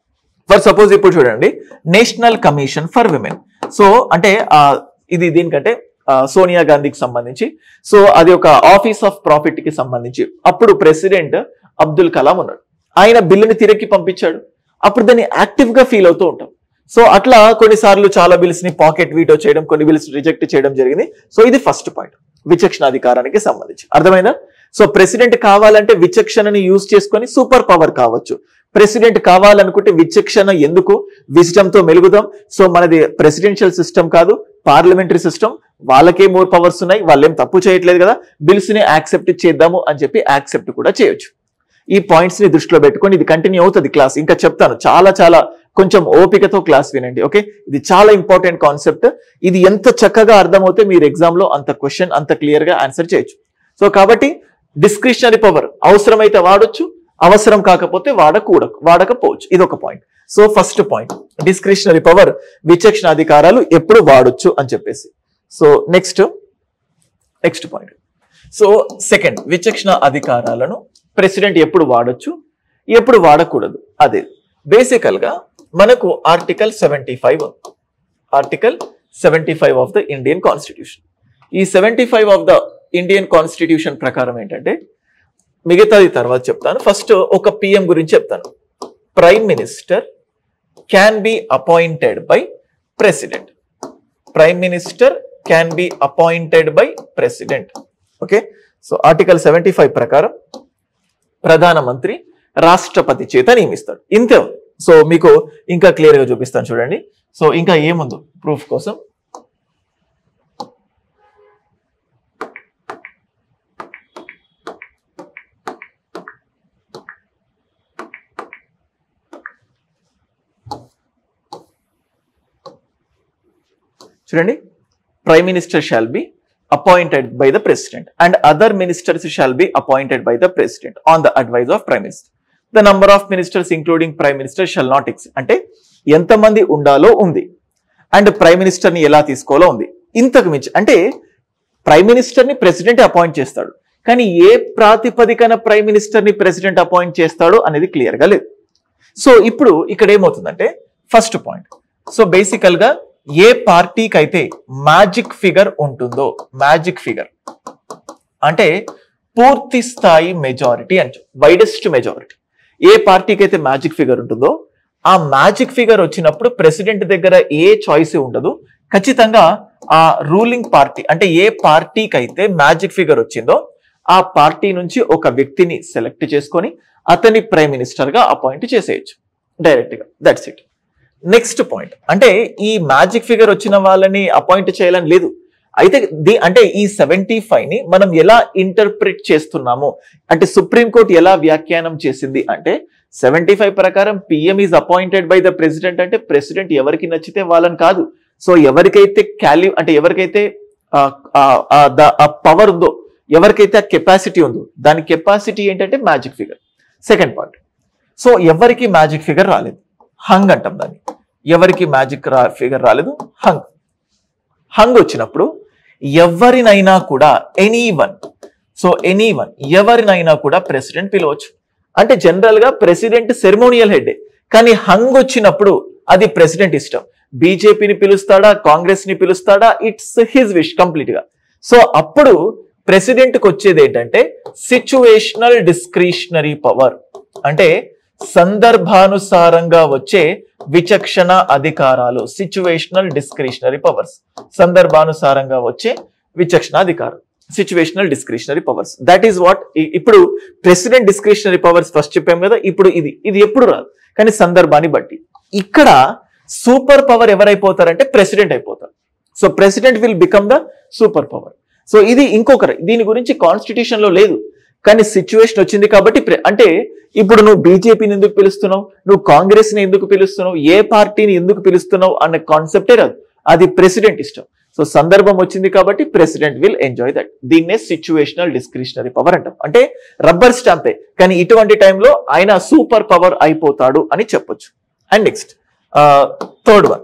ఫర్ సపోజ్ ఇప్పుడు చూడండి, national commission for women. So అంటే ఇది దీనికంటే సోనియా గాంధీకి సంబంధించి, సో అది ఒక ఆఫీస్ ఆఫ్ ప్రాఫిట్ కి సంబంధించి. అప్పుడు ప్రెసిడెంట్ అబ్దుల్ కలాం ఉన్నాడు, ఆయన బిల్లుని తిరిగి పంపించాడు. అప్పుడు దాన్ని యాక్టివ్ గా ఫీల్ అవుతూ ఉంటాం. సో అట్లా కొన్నిసార్లు చాలా బిల్స్ ని పాకెట్ వీటో చేయడం, కొన్ని బిల్స్ రిజెక్ట్ చేయడం జరిగింది. సో ఇది ఫస్ట్ పాయింట్, విచక్షణ అధికారానికి సంబంధించి. అర్థమైందా? సో ప్రెసిడెంట్ కావాలంటే విచక్షణని యూజ్ చేసుకొని సూపర్ పవర్ కావచ్చు. ప్రెసిడెంట్ కావాలనుకుంటే విచక్షణ ఎందుకు, విజ్డమ్ తో మెలుగుదాం. సో మనది ప్రెసిడెన్షియల్ సిస్టమ్ కాదు, పార్లమెంటరీ సిస్టమ్. వాళ్ళకే మోర్ పవర్స్ ఉన్నాయి, వాళ్ళేం తప్పు చేయట్లేదు కదా, బిల్స్ ని యాక్సెప్ట్ చేద్దాము అని చెప్పి యాక్సెప్ట్ కూడా చేయొచ్చు. ఈ పాయింట్స్ ని దృష్టిలో పెట్టుకొని ఇది కంటిన్యూ అవుతుంది క్లాస్. ఇంకా చెప్తాను, చాలా చాలా కొంచెం ఓపికతో క్లాస్ వినండి. ఓకే, ఇది చాలా ఇంపార్టెంట్ కాన్సెప్ట్. ఇది ఎంత చక్కగా అర్థమవుతే మీరు ఎగ్జామ్ లో అంత క్వశ్చన్ అంత క్లియర్ గా ఆన్సర్ చేయొచ్చు. సో కాబట్టి డిస్క్రిషనరీ పవర్ అవసరమైతే వాడొచ్చు, అవసరం కాకపోతే వాడకూడ వాడకపోవచ్చు. ఇది ఒక point. So first point, discretionary power, విచక్షణ అధికారాలు ఎప్పుడు వాడొచ్చు అని చెప్పేసి. So next next point. So second, విచక్షణ అధికారాలను ప్రెసిడెంట్ ఎప్పుడు వాడొచ్చు, ఎప్పుడు వాడకూడదు. అదే బేసికల్ గా మనకు article seventy five article seventy five of the Indian constitution. ఈ seventy five of the Indian constitution ప్రకారం ఏంటంటే, మిగతాది తర్వాత చెప్తాను. ఫస్ట్ ఒక పిఎం గురించి చెప్తాను. Prime minister can be appointed by president. Prime minister can be appointed by president. Okay, so article seventy five ప్రకారం ప్రధానమంత్రి రాష్ట్రపతి చేత నియమిస్తాడు. ఇంతే. సో మీకు ఇంకా క్లియర్ గా చూపిస్తాను చూడండి. సో ఇంకా ఏముందో ప్రూఫ్ కోసం, చూడండి, prime minister shall be appointed by the president and other ministers shall be appointed by the president on the advice of prime minister. The number of ministers including prime minister shall not exceed. అంటే ఎంతమంది ఉండాలో ఉంది and prime minister ని ఎలా తీసుకోవాలో ఉంది. ఇంతకు మించి అంటే ప్రైమ్ మినిస్టర్ ని ప్రెసిడెంట్ అపాయింట్ చేస్తాడు, కానీ ఏ ప్రాతిపదికన ప్రైమ్ మినిస్టర్ ని ప్రెసిడెంట్ అపాయింట్ చేస్తాడు అనేది క్లియర్ గా లేదు. సో ఇప్పుడు ఇక్కడ ఏమవుతుందంటే ఫస్ట్ పాయింట్, సో బేసికల్ గా ఏ పార్టీకి అయితే మ్యాజిక్ ఫిగర్ ఉంటుందో, మ్యాజిక్ ఫిగర్ అంటే పూర్తి స్థాయి మెజారిటీ అంటే వైడెస్ట్ మెజారిటీ, ఏ పార్టీకి అయితే మ్యాజిక్ ఫిగర్ ఉంటుందో ఆ మ్యాజిక్ ఫిగర్ వచ్చినప్పుడు ప్రెసిడెంట్ దగ్గర ఏ చాయిస్ ఉండదు. ఖచ్చితంగా ఆ రూలింగ్ పార్టీ అంటే ఏ పార్టీకి అయితే మ్యాజిక్ ఫిగర్ వచ్చిందో ఆ పార్టీ నుంచి ఒక వ్యక్తిని సెలెక్ట్ చేసుకొని అతని ప్రైమ్ మినిస్టర్ గా అపాయింట్ చేసేయచ్చు డైరెక్ట్ గా. That's it. నెక్స్ట్ పాయింట్ అంటే ఈ మ్యాజిక్ ఫిగర్ వచ్చిన వాళ్ళని అపాయింట్ చేయాలని లేదు. అయితే ది అంటే ఈ సెవెంటీ ఫైవ్ ని మనం ఎలా ఇంటర్ప్రిట్ చేస్తున్నాము అంటే సుప్రీంకోర్టు ఎలా వ్యాఖ్యానం చేసింది అంటే సెవెంటీ ఫైవ్ ప్రకారం PM is appointed by the president అంటే ప్రెసిడెంట్ ఎవరికి నచ్చితే వాళ్ళని కాదు. సో ఎవరికైతే క్యాలి అంటే ఎవరికైతే పవర్ ఉందో, ఎవరికైతే ఆ కెపాసిటీ ఉందో దాని కెపాసిటీ ఏంటంటే magic figure. Second point, so ఎవరికి మ్యాజిక్ ఫిగర్ రాలేదు, హంగ్ అంటాం దాన్ని. ఎవరికి మ్యాజిక్ ఫిగర్ రాలేదు, హంగ్. హంగ్ వచ్చినప్పుడు ఎవరినైనా కూడా any one, so any one ఎవరినైనా కూడా ప్రెసిడెంట్ పిలవచ్చు. అంటే జనరల్ గా ప్రెసిడెంట్ సెరమోనియల్ హెడ్, కానీ హంగ్ వచ్చినప్పుడు అది ప్రెసిడెంట్ ఇష్టం. బీజేపీని పిలుస్తాడా, కాంగ్రెస్ ని పిలుస్తాడా, ఇట్స్ హిజ్ విష్ కంప్లీట్ గా. సో అప్పుడు ప్రెసిడెంట్ కి వచ్చేది ఏంటంటే సిచ్యువేషనల్ డిస్క్రిషనరీ పవర్, అంటే సందర్భానుసారంగా వచ్చే విచక్షణ అధికారాలు. సిచ్యువేషనల్ డిస్క్రిషనరీ పవర్స్, సందర్భానుసారంగా వచ్చే విచక్షణ అధికారం, situational discretionary powers. That is what. ఇప్పుడు ప్రెసిడెంట్ డిస్క్రిషనరీ పవర్స్ ఫస్ట్ చెప్పాం కదా, ఇప్పుడు ఇది ఇది ఎప్పుడు రాదు కానీ సందర్భాన్ని బట్టి. ఇక్కడ సూపర్ పవర్ ఎవరైపోతారంటే ప్రెసిడెంట్ అయిపోతారు. So president will become the super power. So ఇది ఇంకొకరు, దీని గురించి కాన్స్టిట్యూషన్ లో లేదు కానీ సిచ్యువేషన్ వచ్చింది కాబట్టి. అంటే ఇప్పుడు నువ్వు బీజేపీని ఎందుకు పిలుస్తున్నావు, నువ్వు కాంగ్రెస్ ని ఎందుకు పిలుస్తున్నావు, ఏ పార్టీని ఎందుకు పిలుస్తున్నావు అనే కాన్సెప్టే రాదు, అది ప్రెసిడెంట్ ఇష్టం. సో సందర్భం వచ్చింది కాబట్టి ప్రెసిడెంట్ విల్ ఎంజాయ్ దట్. దీన్నే సిచ్యువేషనల్ డిస్క్రిషనరీ పవర్ అంటాం. అంటే రబ్బర్ స్టాంపే కానీ ఇటువంటి టైంలో ఆయన సూపర్ పవర్ అయిపోతాడు అని చెప్పొచ్చు. And next third one,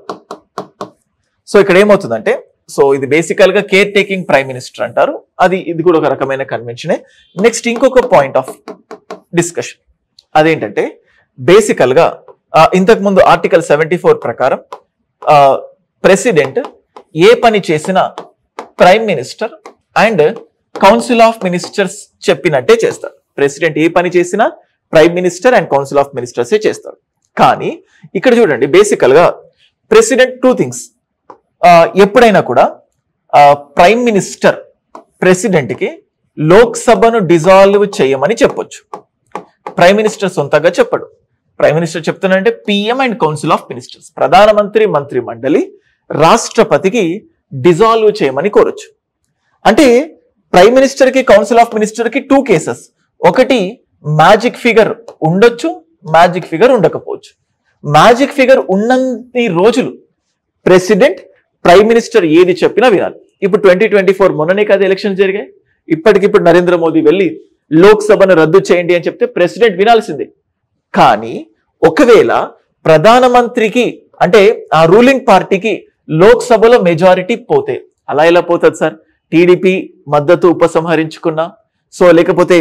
so ఇక్కడ ఏమవుతుందంటే, సో ఇది బేసికల్ గా కేర్ టేకింగ్ ప్రైమ్ మినిస్టర్ అంటారు, అది ఇది కూడా ఒక రకమైన కన్వెన్షనే. నెక్స్ట్ ఇంకొక పాయింట్ ఆఫ్ డిస్కషన్ అదేంటంటే బేసికల్ గా ఇంతకు ముందు ఆర్టికల్ సెవెంటీ ఫోర్ ప్రకారం ప్రెసిడెంట్ ఏ పని చేసినా prime minister and council of ministers చెప్పినట్టే చేస్తారు. ప్రెసిడెంట్ ఏ పని చేసినా prime minister and council of మినిస్టర్సే చేస్తారు. కానీ ఇక్కడ చూడండి, బేసికల్ గా ప్రెసిడెంట్ టూ థింగ్స్, ఎప్పుడైనా కూడా ప్రైమ్ మినిస్టర్ ప్రెసిడెంట్ కి లోక్సభను డిజాల్వ్ చేయమని చెప్పొచ్చు. ప్రైమ్ మినిస్టర్ సొంతంగా చెప్పడు. ప్రైమ్ మినిస్టర్ చెప్తున్నాడంటే PM and council of ministers, ప్రధానమంత్రి మంత్రి మండలి రాష్ట్రపతికి డిజాల్వ్ చేయమని కోరొచ్చు. అంటే ప్రైమ్ మినిస్టర్ కి కౌన్సిల్ ఆఫ్ మినిస్టర్ కి టూ కేసెస్, ఒకటి మ్యాజిక్ ఫిగర్ ఉండొచ్చు, మ్యాజిక్ ఫిగర్ ఉండకపోవచ్చు. మ్యాజిక్ ఫిగర్ ఉన్నన్ని రోజులు ప్రెసిడెంట్ ప్రైమ్ మినిస్టర్ ఏది చెప్పినా వినాలి. ఇప్పుడు ట్వంటీ ట్వంటీ ఫోర్ మొన్ననే కదా ఎలక్షన్ జరిగాయి, ఇప్పటికిప్పుడు నరేంద్ర మోదీ వెళ్ళి లోక్సభను రద్దు చేయండి అని చెప్తే ప్రెసిడెంట్ వినాల్సిందే. కానీ ఒకవేళ ప్రధానమంత్రికి అంటే ఆ రూలింగ్ పార్టీకి లోక్సభలో మెజారిటీ పోతే, అలా ఎలా పోతుంది సార్, టీడీపీ మద్దతు ఉపసంహరించుకున్నా, సో లేకపోతే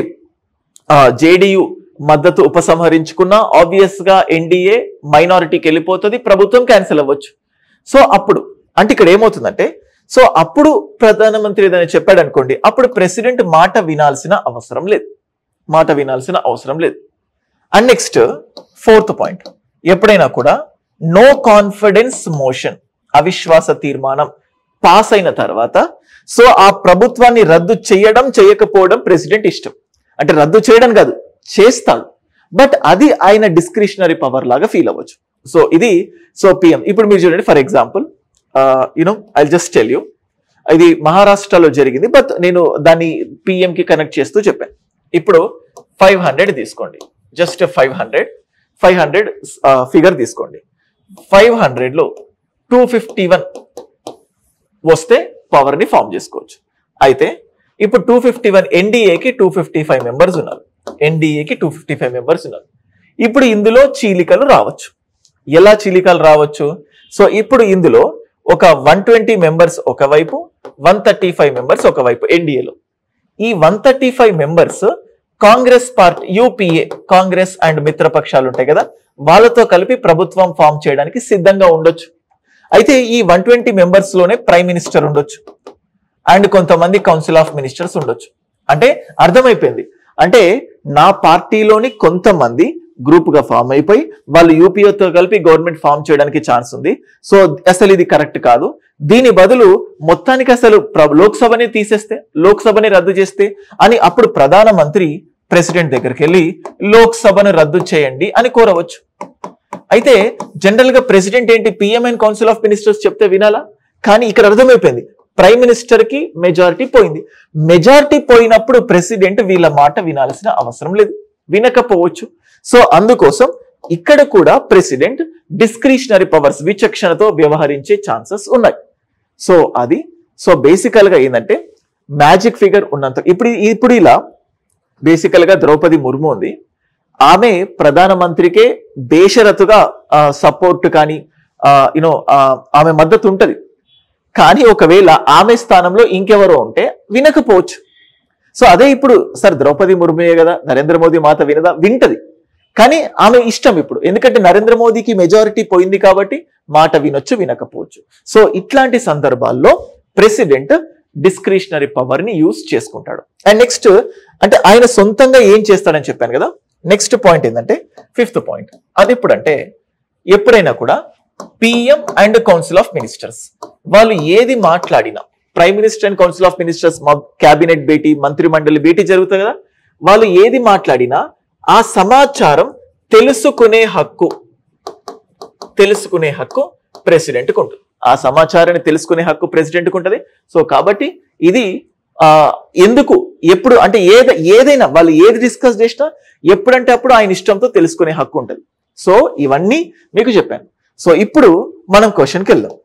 జేడీయూ మద్దతు ఉపసంహరించుకున్నా ఆబ్వియస్ గా ఎన్డీఏ మైనారిటీకి వెళ్ళిపోతుంది, ప్రభుత్వం క్యాన్సిల్ అవ్వచ్చు. సో అప్పుడు అంటే ఇక్కడ ఏమవుతుందంటే, సో అప్పుడు ప్రధానమంత్రి ఏదైనా చెప్పాడు అనుకోండి, అప్పుడు ప్రెసిడెంట్ మాట వినాల్సిన అవసరం లేదు, మాట వినాల్సిన అవసరం లేదు. అండ్ నెక్స్ట్ ఫోర్త్ పాయింట్, ఎప్పుడైనా కూడా నో కాన్ఫిడెన్స్ మోషన్, అవిశ్వాస తీర్మానం పాస్ అయిన తర్వాత సో ఆ ప్రభుత్వాన్ని రద్దు చేయడం చేయకపోవడం ప్రెసిడెంట్ ఇష్టం. అంటే రద్దు చేయడం కాదు, చేస్తాడు, బట్ అది ఆయన డిస్క్రిషనరీ పవర్ లాగా ఫీల్ అవ్వచ్చు. సో ఇది సో పిఎం. ఇప్పుడు మీరు చూడండి, for example you know I just tell you, ఇది మహారాష్ట్రలో జరిగింది, బట్ నేను దాన్ని పిఎం కి కనెక్ట్ చేస్తూ చెప్పాను. ఇప్పుడు ఫైవ్ హండ్రెడ్ తీసుకోండి, just five hundred five hundred figure తీసుకోండి. ఫైవ్ హండ్రెడ్ లో టూ ఫిఫ్టీ వన్ వస్తే పవర్ ని ఫామ్ చేసుకోవచ్చు. అయితే ఇప్పుడు టూ ఫిఫ్టీ వన్ ఎన్డీఏకి టూ ఫిఫ్టీ ఫైవ్ మెంబర్స్ ఉన్నారు, ఎన్డీఏకి టూ ఫిఫ్టీ ఫైవ్ మెంబర్స్ ఉన్నారు. ఇప్పుడు ఇందులో చీలికలు రావచ్చు. ఎలా చీలికలు రావచ్చు? సో ఇప్పుడు ఇందులో ఒక వన్ ట్వంటీ మెంబర్స్ ఒకవైపు, వన్ థర్టీ ఫైవ్ మెంబర్స్ ఒకవైపు ఎన్డీఏలో. ఈ one thirty five members Congress party UPA, Congress and మిత్రపక్షాలు ఉంటాయి కదా, వాళ్ళతో కలిపి ప్రభుత్వం ఫామ్ చేయడానికి సిద్ధంగా ఉండొచ్చు. అయితే ఈ వన్ ట్వంటీ మెంబర్స్ లోనే ప్రైమ్ మినిస్టర్ ఉండొచ్చు అండ్ కొంతమంది కౌన్సిల్ ఆఫ్ మినిస్టర్స్ ఉండొచ్చు. అంటే అర్థమైపోయింది, అంటే నా పార్టీలోని కొంతమంది గ్రూప్ గా ఫామ్ అయిపోయి వాళ్ళు యూపీఏతో కలిపి గవర్నమెంట్ ఫామ్ చేయడానికి ఛాన్స్ ఉంది. సో అసలు ఇది కరెక్ట్ కాదు, దీని బదులు మొత్తానికి అసలు లోక్సభని తీసేస్తే, లోక్సభని రద్దు చేస్తే అని అప్పుడు ప్రధానమంత్రి ప్రెసిడెంట్ దగ్గరికి వెళ్ళి లోక్సభను రద్దు చేయండి అని కోరవచ్చు. అయితే జనరల్ గా ప్రెసిడెంట్ ఏంటి, PM and council of ministers చెప్తే వినాలా? కానీ ఇక్కడ అర్థమైపోయింది, ప్రైమ్ మినిస్టర్ కి మెజారిటీ పోయింది. మెజారిటీ పోయినప్పుడు ప్రెసిడెంట్ వీళ్ళ మాట వినాల్సిన అవసరం లేదు, వినకపోవచ్చు. సో అందుకోసం ఇక్కడ కూడా ప్రెసిడెంట్ డిస్క్రిషనరీ పవర్స్, విచక్షణతో వ్యవహరించే ఛాన్సెస్ ఉన్నాయి. సో అది సో బేసికల్ గా ఏంటంటే మ్యాజిక్ ఫిగర్ ఉన్నంత ఇప్పుడు ఇప్పుడు ఇలా బేసికల్ గా ద్రౌపది ముర్ము ఉంది, ఆమె ప్రధానమంత్రికే బేషరతుగా సపోర్ట్ కానీ యూనో ఆమె మద్దతు ఉంటది. కానీ ఒకవేళ ఆమె స్థానంలో ఇంకెవరో ఉంటే వినకపోవచ్చు. సో అదే ఇప్పుడు సార్ ద్రౌపది ముర్ముయే కదా, నరేంద్ర మోదీ మాట వినదా? వింటది, కానీ ఆమె ఇష్టం ఇప్పుడు, ఎందుకంటే నరేంద్ర మోదీకి మెజారిటీ పోయింది కాబట్టి మాట వినొచ్చు, వినకపోవచ్చు. సో ఇట్లాంటి సందర్భాల్లో ప్రెసిడెంట్ డిస్క్రిషనరీ పవర్ ని యూజ్ చేసుకుంటాడు. అండ్ నెక్స్ట్ అంటే ఆయన సొంతంగా ఏం చేస్తాడని చెప్పాను కదా. నెక్స్ట్ పాయింట్ ఏంటంటే ఫిఫ్త్ పాయింట్, అది ఎప్పుడంటే ఎప్పుడైనా కూడా PM and council of ministers వాళ్ళు ఏది మాట్లాడినా, prime minister and council of ministers cabinet భేటీ, మంత్రి మండలి భేటీ జరుగుతుంది కదా, వాళ్ళు ఏది మాట్లాడినా ఆ సమాచారం తెలుసుకునే హక్కు తెలుసుకునే హక్కు ప్రెసిడెంట్కి ఉంటుంది. ఆ సమాచారాన్ని తెలుసుకునే హక్కు ప్రెసిడెంట్కి ఉంటుంది. సో కాబట్టి ఇది ఆ ఎందుకు ఎప్పుడు అంటే ఏద ఏదైనా వాళ్ళు ఏది డిస్కస్ చేసినా ఎప్పుడంటే అప్పుడు ఆయన ఇష్టంతో తెలుసుకునే హక్కు ఉంటుంది. సో ఇవన్నీ మీకు చెప్పాను. సో ఇప్పుడు మనం క్వశ్చన్కి వెళ్దాం.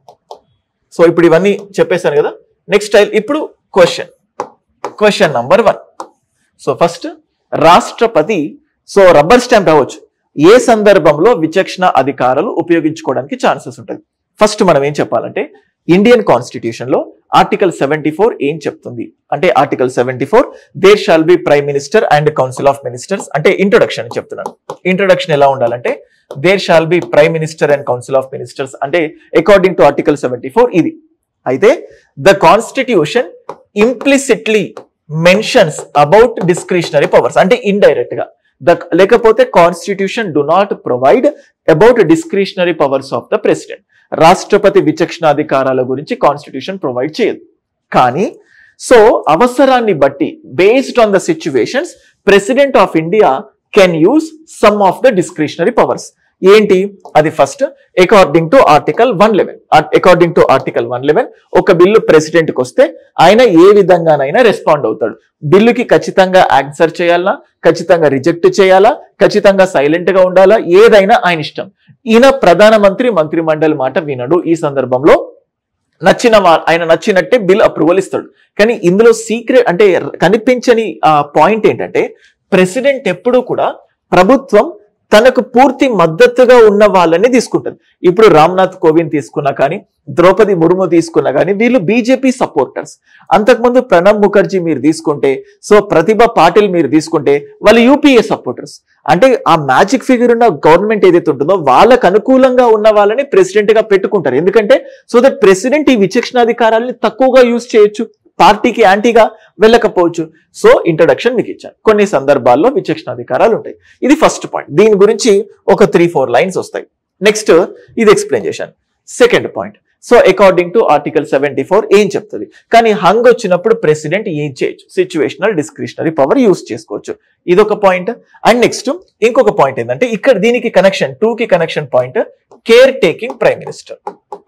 సో ఇప్పుడు ఇవన్నీ చెప్పేశాను కదా. నెక్స్ట్ ఇప్పుడు question question number one. So first రాష్ట్రపతి సో రబ్బర్ స్టాంప్ అవ్వచ్చు, ఏ సందర్భంలో విచక్షణ అధికారాలు ఉపయోగించుకోవడానికి ఛాన్సెస్ ఉంటుంది? ఫస్ట్ మనం ఏం చెప్పాలంటే ఇండియన్ కాన్స్టిట్యూషన్ లో ఆర్టికల్ సెవెంటీ ఫోర్ ఏం చెప్తుంది అంటే article seventy four there shall be prime minister and council of ministers అంటే ఇంట్రొడక్షన్ చెప్తున్నాను. ఇంట్రొడక్షన్ ఎలా ఉండాలంటే there shall be prime minister and council of ministers అంటే according to article seventy four ఇది. అయితే the constitution implicitly mentions about discretionary powers అంటే indirect గా the లేకపోతే constitution do not provide about discretionary powers of the president. రాష్ట్రపతి విచక్షణాధికారాల గురించి constitution provide చేయదు. కానీ సో అవసరాన్ని బట్టి based on the situations president of India can use some of the discretionary powers. ఏంటి అది? First according to article one eleven according to article one eleven ఒక బిల్లు ప్రెసిడెంట్ కి వస్తే ఆయన ఏ విధంగానైనా రెస్పాండ్ అవుతాడు. బిల్లుకి ఖచ్చితంగా ఆన్సర్ చేయాలా, ఖచ్చితంగా రిజెక్ట్ చేయాలా, ఖచ్చితంగా సైలెంట్ గా ఉండాలా, ఏదైనా ఆయన ఇష్టం. ఈయన ప్రధానమంత్రి మంత్రి మండలి మాట వినడు. ఈ సందర్భంలో నచ్చిన ఆయన నచ్చినట్టే బిల్ అప్రూవల్ ఇస్తాడు. కానీ ఇందులో సీక్రెట్ అంటే కనిపించని పాయింట్ ఏంటంటే ప్రెసిడెంట్ ఎప్పుడూ కూడా ప్రభుత్వం తనకు పూర్తి మద్దతుగా ఉన్న వాళ్ళని తీసుకుంటుంది. ఇప్పుడు రామ్నాథ్ కోవింద్ తీసుకున్నా కానీ, ద్రౌపది ముర్ము తీసుకున్నా కానీ వీళ్ళు బీజేపీ సపోర్టర్స్. అంతకుముందు ప్రణబ్ ముఖర్జీ మీరు తీసుకుంటే, సో ప్రతిభ పాటిల్ మీరు తీసుకుంటే వాళ్ళు యూపీఏ సపోర్టర్స్. అంటే ఆ మ్యాజిక్ ఫిగర్ ఉన్న గవర్నమెంట్ ఏదైతే ఉంటుందో వాళ్ళకు అనుకూలంగా ఉన్న వాళ్ళని ప్రెసిడెంట్ గా పెట్టుకుంటారు. ఎందుకంటే సో దట్ ప్రెసిడెంట్ ఈ విచక్షణాధికారాలని తక్కువగా యూజ్ చేయొచ్చు, పార్టీకి యాంటీగా వెళ్ళకపోవచ్చు. సో ఇంట్రడక్షన్ మీకు ఇచ్చాను. కొన్ని సందర్భాల్లో విచక్షణాధికారాలు ఉంటాయి. ఇది ఫస్ట్ పాయింట్. దీని గురించి ఒక త్రీ ఫోర్ లైన్స్ వస్తాయి. నెక్స్ట్ ఇది ఎక్స్ప్లెయిన్ చేశాను. Second point, so according to article seventy four ఏం చెప్తుంది, కానీ హంగ్ వచ్చినప్పుడు ప్రెసిడెంట్ ఏం చేయొచ్చు, సిచ్యువేషనల్ డిస్క్రిషనరీ పవర్ యూజ్ చేసుకోవచ్చు. ఇదొక పాయింట్. అండ్ నెక్స్ట్ ఇంకొక పాయింట్ ఏంటంటే ఇక్కడ దీనికి కనెక్షన్ టూ కి connection point care taking prime minister.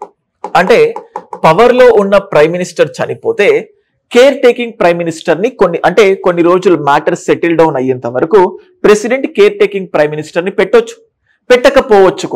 అంటే పవర్ లో ఉన్న ప్రైమ్ మినిస్టర్ చనిపోతే కేర్ టేకింగ్ ప్రైమ్ మినిస్టర్ ని కొన్ని అంటే కొన్ని రోజులు మ్యాటర్ సెటిల్ డౌన్ అయ్యేంత వరకు president care taking prime minister ని పెట్టొచ్చు, పెట్టకపోవచ్చు కూడా.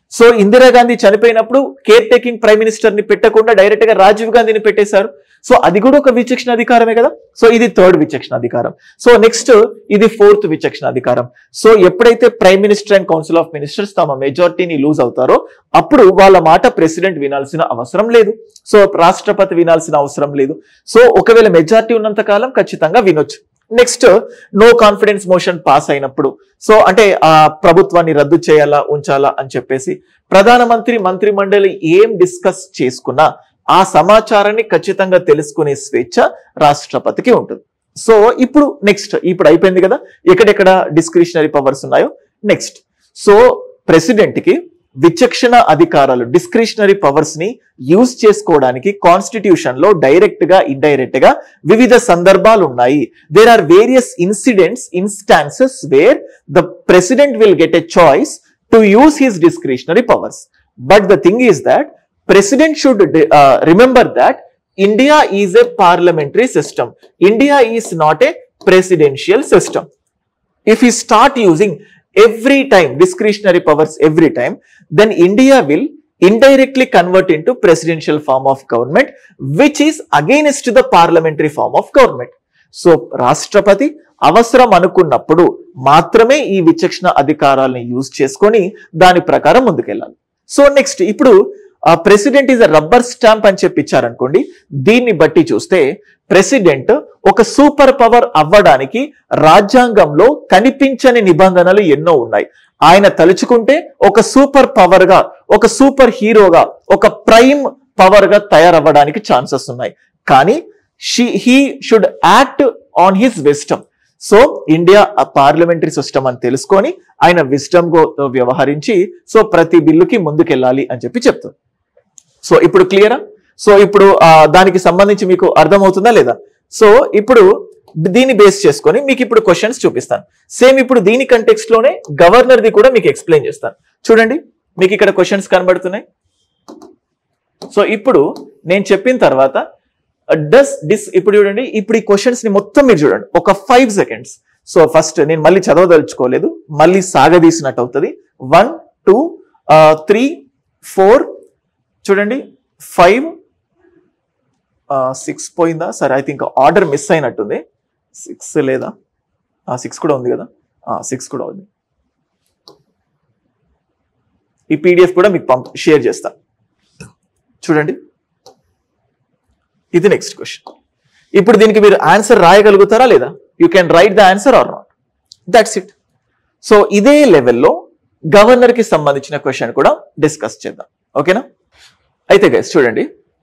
సో ఇందిరాగాంధీ చనిపోయినప్పుడు కేర్ టేకింగ్ ప్రైమ్ మినిస్టర్ ని పెట్టకుండా డైరెక్ట్ గా రాజీవ్ గాంధీని పెట్టేశారు. సో అది కూడా ఒక విచక్షణ అధికారమే కదా. సో ఇది థర్డ్ విచక్షణ అధికారం. సో నెక్స్ట్ ఇది ఫోర్త్ విచక్షణ అధికారం. సో ఎప్పుడైతే prime minister and council of ministers తమ మెజారిటీని లూజ్ అవుతారో అప్పుడు వాళ్ళ మాట ప్రెసిడెంట్ వినాల్సిన అవసరం లేదు. సో రాష్ట్రపతి వినాల్సిన అవసరం లేదు. సో ఒకవేళ మెజారిటీ ఉన్నంత కాలం ఖచ్చితంగా వినొచ్చు. Next no confidence motion pass అయినప్పుడు, సో అంటే ఆ ప్రభుత్వాన్ని రద్దు చేయాలా ఉంచాలా అని చెప్పేసి ప్రధానమంత్రి మంత్రి మండలి ఏం డిస్కస్ చేసుకున్నా ఆ సమాచారాన్ని ఖచ్చితంగా తెలుసుకునే స్వేచ్ఛ రాష్ట్రపతికి ఉంటుంది. సో ఇప్పుడు నెక్స్ట్ ఇప్పుడు అయిపోయింది కదా ఎక్కడెక్కడ డిస్క్రిషనరీ పవర్స్ ఉన్నాయో. నెక్స్ట్ సో ప్రెసిడెంట్ కి విచక్షణ అధికారాలు డిస్క్రిషనరీ పవర్స్ ని యూజ్ చేసుకోవడానికి కాన్స్టిట్యూషన్ లో డైరెక్ట్ గా ఇండైరెక్ట్ గా వివిధ సందర్భాలు ఉన్నాయి. There are various incidents instances where the president will get a choice to use his discretionary powers. But the thing is that president should remember that India is a parliamentary system. India is not a presidential system. If we start using every time discretionary powers every time, then India will indirectly convert into presidential form of government, which is against the parliamentary form of government. So రాష్ట్రపతి అవసరం అనుకున్నప్పుడు మాత్రమే ఈ విచక్షణ అధికారాలను use చేసుకొని దాని ప్రకారం ముందుకెళ్ళాలి. సో నెక్స్ట్ ఇప్పుడు president is a rubber stamp అని చెప్పి ఇచ్చారనుకోండి. దీన్ని బట్టి చూస్తే ప్రెసిడెంట్ ఒక సూపర్ పవర్ అవ్వడానికి రాజ్యాంగంలో కనిపించని నిబంధనలు ఎన్నో ఉన్నాయి. ఆయన తలుచుకుంటే ఒక సూపర్ పవర్ గా ఒక సూపర్ హీరోగా ఒక ప్రైమ్ పవర్ గా తయారవ్వడానికి ఛాన్సెస్ ఉన్నాయి. కానీ he should act on his wisdom. So India parliamentary system అని తెలుసుకొని ఆయన విస్టమ్ తో వ్యవహరించి సో ప్రతి బిల్లుకి ముందుకెళ్ళాలి అని చెప్పి చెప్తారు. సో ఇప్పుడు క్లియరా? సో ఇప్పుడు దానికి సంబంధించి మీకు అర్థమవుతుందా లేదా? సో ఇప్పుడు దీన్ని బేస్ చేసుకొని మీకు ఇప్పుడు క్వశ్చన్స్ చూపిస్తాను. సేమ్ ఇప్పుడు దీని కంటెక్స్ట్ లోనే గవర్నర్ ది కూడా మీకు ఎక్స్ప్లెయిన్ చేస్తాను. చూడండి మీకు ఇక్కడ క్వశ్చన్స్ కనబడుతున్నాయి. సో ఇప్పుడు నేను చెప్పిన తర్వాత డస్ డిస్ ఇప్పుడు చూడండి ఇప్పుడు ఈ క్వశ్చన్స్ ని మొత్తం మీరు చూడండి ఒక ఫైవ్ సెకండ్స్. సో ఫస్ట్ నేను మళ్ళీ చదవదలుచుకోలేదు, మళ్ళీ సాగదీసినట్టు అవుతుంది. వన్ టూ త్రీ ఫోర్ చూడండి ఫైవ్ సిక్స్ పోయిందా? సరే ఐ థింక్ ఆర్డర్ మిస్ అయినట్టుంది. సిక్స్ లేదా సిక్స్ కూడా ఉంది కదా, సిక్స్ కూడా ఉంది. ఈ పీడిఎఫ్ కూడా మీకు పంప్ షేర్ చేస్తా చూడండి. ఇది నెక్స్ట్ క్వశ్చన్. ఇప్పుడు దీనికి మీరు ఆన్సర్ రాయగలుగుతారా లేదా? You can write the answer or not, that's it. So ఇదే లెవెల్లో గవర్నర్ కి సంబంధించిన క్వశ్చన్ కూడా డిస్కస్ చేద్దాం. ఓకేనా? అయితే గైస్ చూడండి,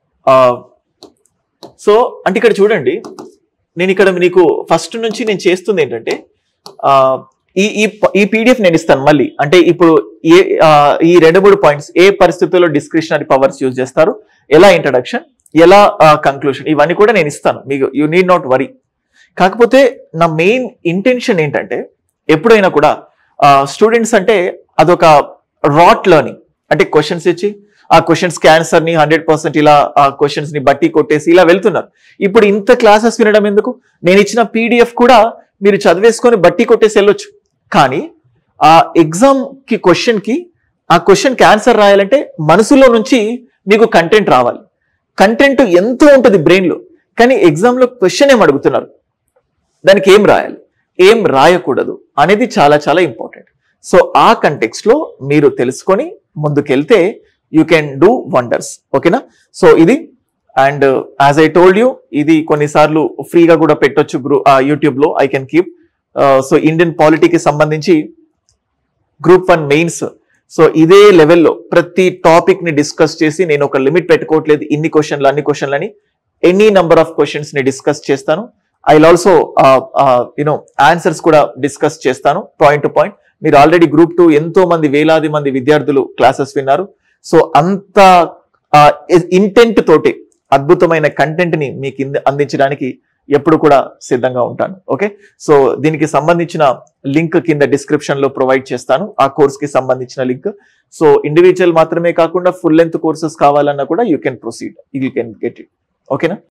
సో అంటే ఇక్కడ చూడండి నేను ఇక్కడ మీకు ఫస్ట్ నుంచి నేను చేస్తుంది ఏంటంటే ఈ ఈ పీడిఎఫ్ నేను ఇస్తాను మళ్ళీ. అంటే ఇప్పుడు ఏ ఈ రెండు మూడు పాయింట్స్ ఏ పరిస్థితుల్లో డిస్క్రిషనరీ పవర్స్ యూజ్ చేస్తారు, ఎలా ఇంట్రడక్షన్, ఎలా కంక్లూషన్, ఇవన్నీ కూడా నేను ఇస్తాను మీకు. You need not worry. కాకపోతే నా మెయిన్ ఇంటెన్షన్ ఏంటంటే ఎప్పుడైనా కూడా స్టూడెంట్స్ అంటే అదొక రాట్ లెర్నింగ్. అంటే క్వశ్చన్స్ ఇచ్చి ఆ క్వశ్చన్స్ కి ఆన్సర్ ని హండ్రెడ్ పర్సెంట్ ఇలా ఆ క్వశ్చన్స్ ని బట్టి కొట్టేసి ఇలా వెళ్తున్నారు. ఇప్పుడు ఇంత క్లాసెస్ వినడం ఎందుకు? నేను ఇచ్చిన పీడిఎఫ్ కూడా మీరు చదివేసుకొని బట్టి కొట్టేసి వెళ్ళొచ్చు. కానీ ఆ ఎగ్జామ్ కి క్వశ్చన్ కి ఆ క్వశ్చన్ కి ఆన్సర్ రాయాలంటే మనసులో నుంచి మీకు కంటెంట్ రావాలి. కంటెంట్ ఎంతో ఉంటుంది బ్రెయిన్ లో, కానీ ఎగ్జామ్ లో క్వశ్చన్ ఏం అడుగుతున్నారు, దానికి ఏం రాయాలి ఏం రాయకూడదు అనేది చాలా చాలా ఇంపార్టెంట్. సో ఆ కంటెక్స్ట్ లో మీరు తెలుసుకొని ముందుకెళ్తే యూ కెన్ డూ వండర్స్. ఓకేనా? సో ఇది and as I told you ఇది కొన్నిసార్లు ఫ్రీగా కూడా పెట్టొచ్చు గ్రూ యూట్యూబ్ లో. I can keep so Indian పాలిటీకి సంబంధించి గ్రూప్ వన్ మెయిన్స్. సో ఇదే లెవెల్లో ప్రతి టాపిక్ ని డిస్కస్ చేసి నేను ఒక లిమిట్ పెట్టుకోవట్లేదు, ఇన్ని క్వశ్చన్లు అన్ని క్వశ్చన్లు అని. ఎనీ నెంబర్ ఆఫ్ క్వశ్చన్స్ ని డిస్కస్ చేస్తాను. I will also you know answers కూడా డిస్కస్ చేస్తాను పాయింట్ టు పాయింట్. మీరు ఆల్రెడీ గ్రూప్ టూ ఎంతో మంది వేలాది మంది విద్యార్థులు క్లాసెస్ విన్నారు. సో అంత ఇంటెంట్ తోటి అద్భుతమైన కంటెంట్ ని మీకు అందించడానికి ఎప్పుడు కూడా సిద్ధంగా ఉంటాను. ఓకే, సో దీనికి సంబంధించిన లింక్ కింద డిస్క్రిప్షన్ లో ప్రొవైడ్ చేస్తాను, ఆ కోర్స్ కి సంబంధించిన లింక్. సో ఇండివిజువల్ మాత్రమే కాకుండా ఫుల్ లెంత్ కోర్సెస్ కావాలన్నా కూడా you can proceed, you can get it. ఓకేనా?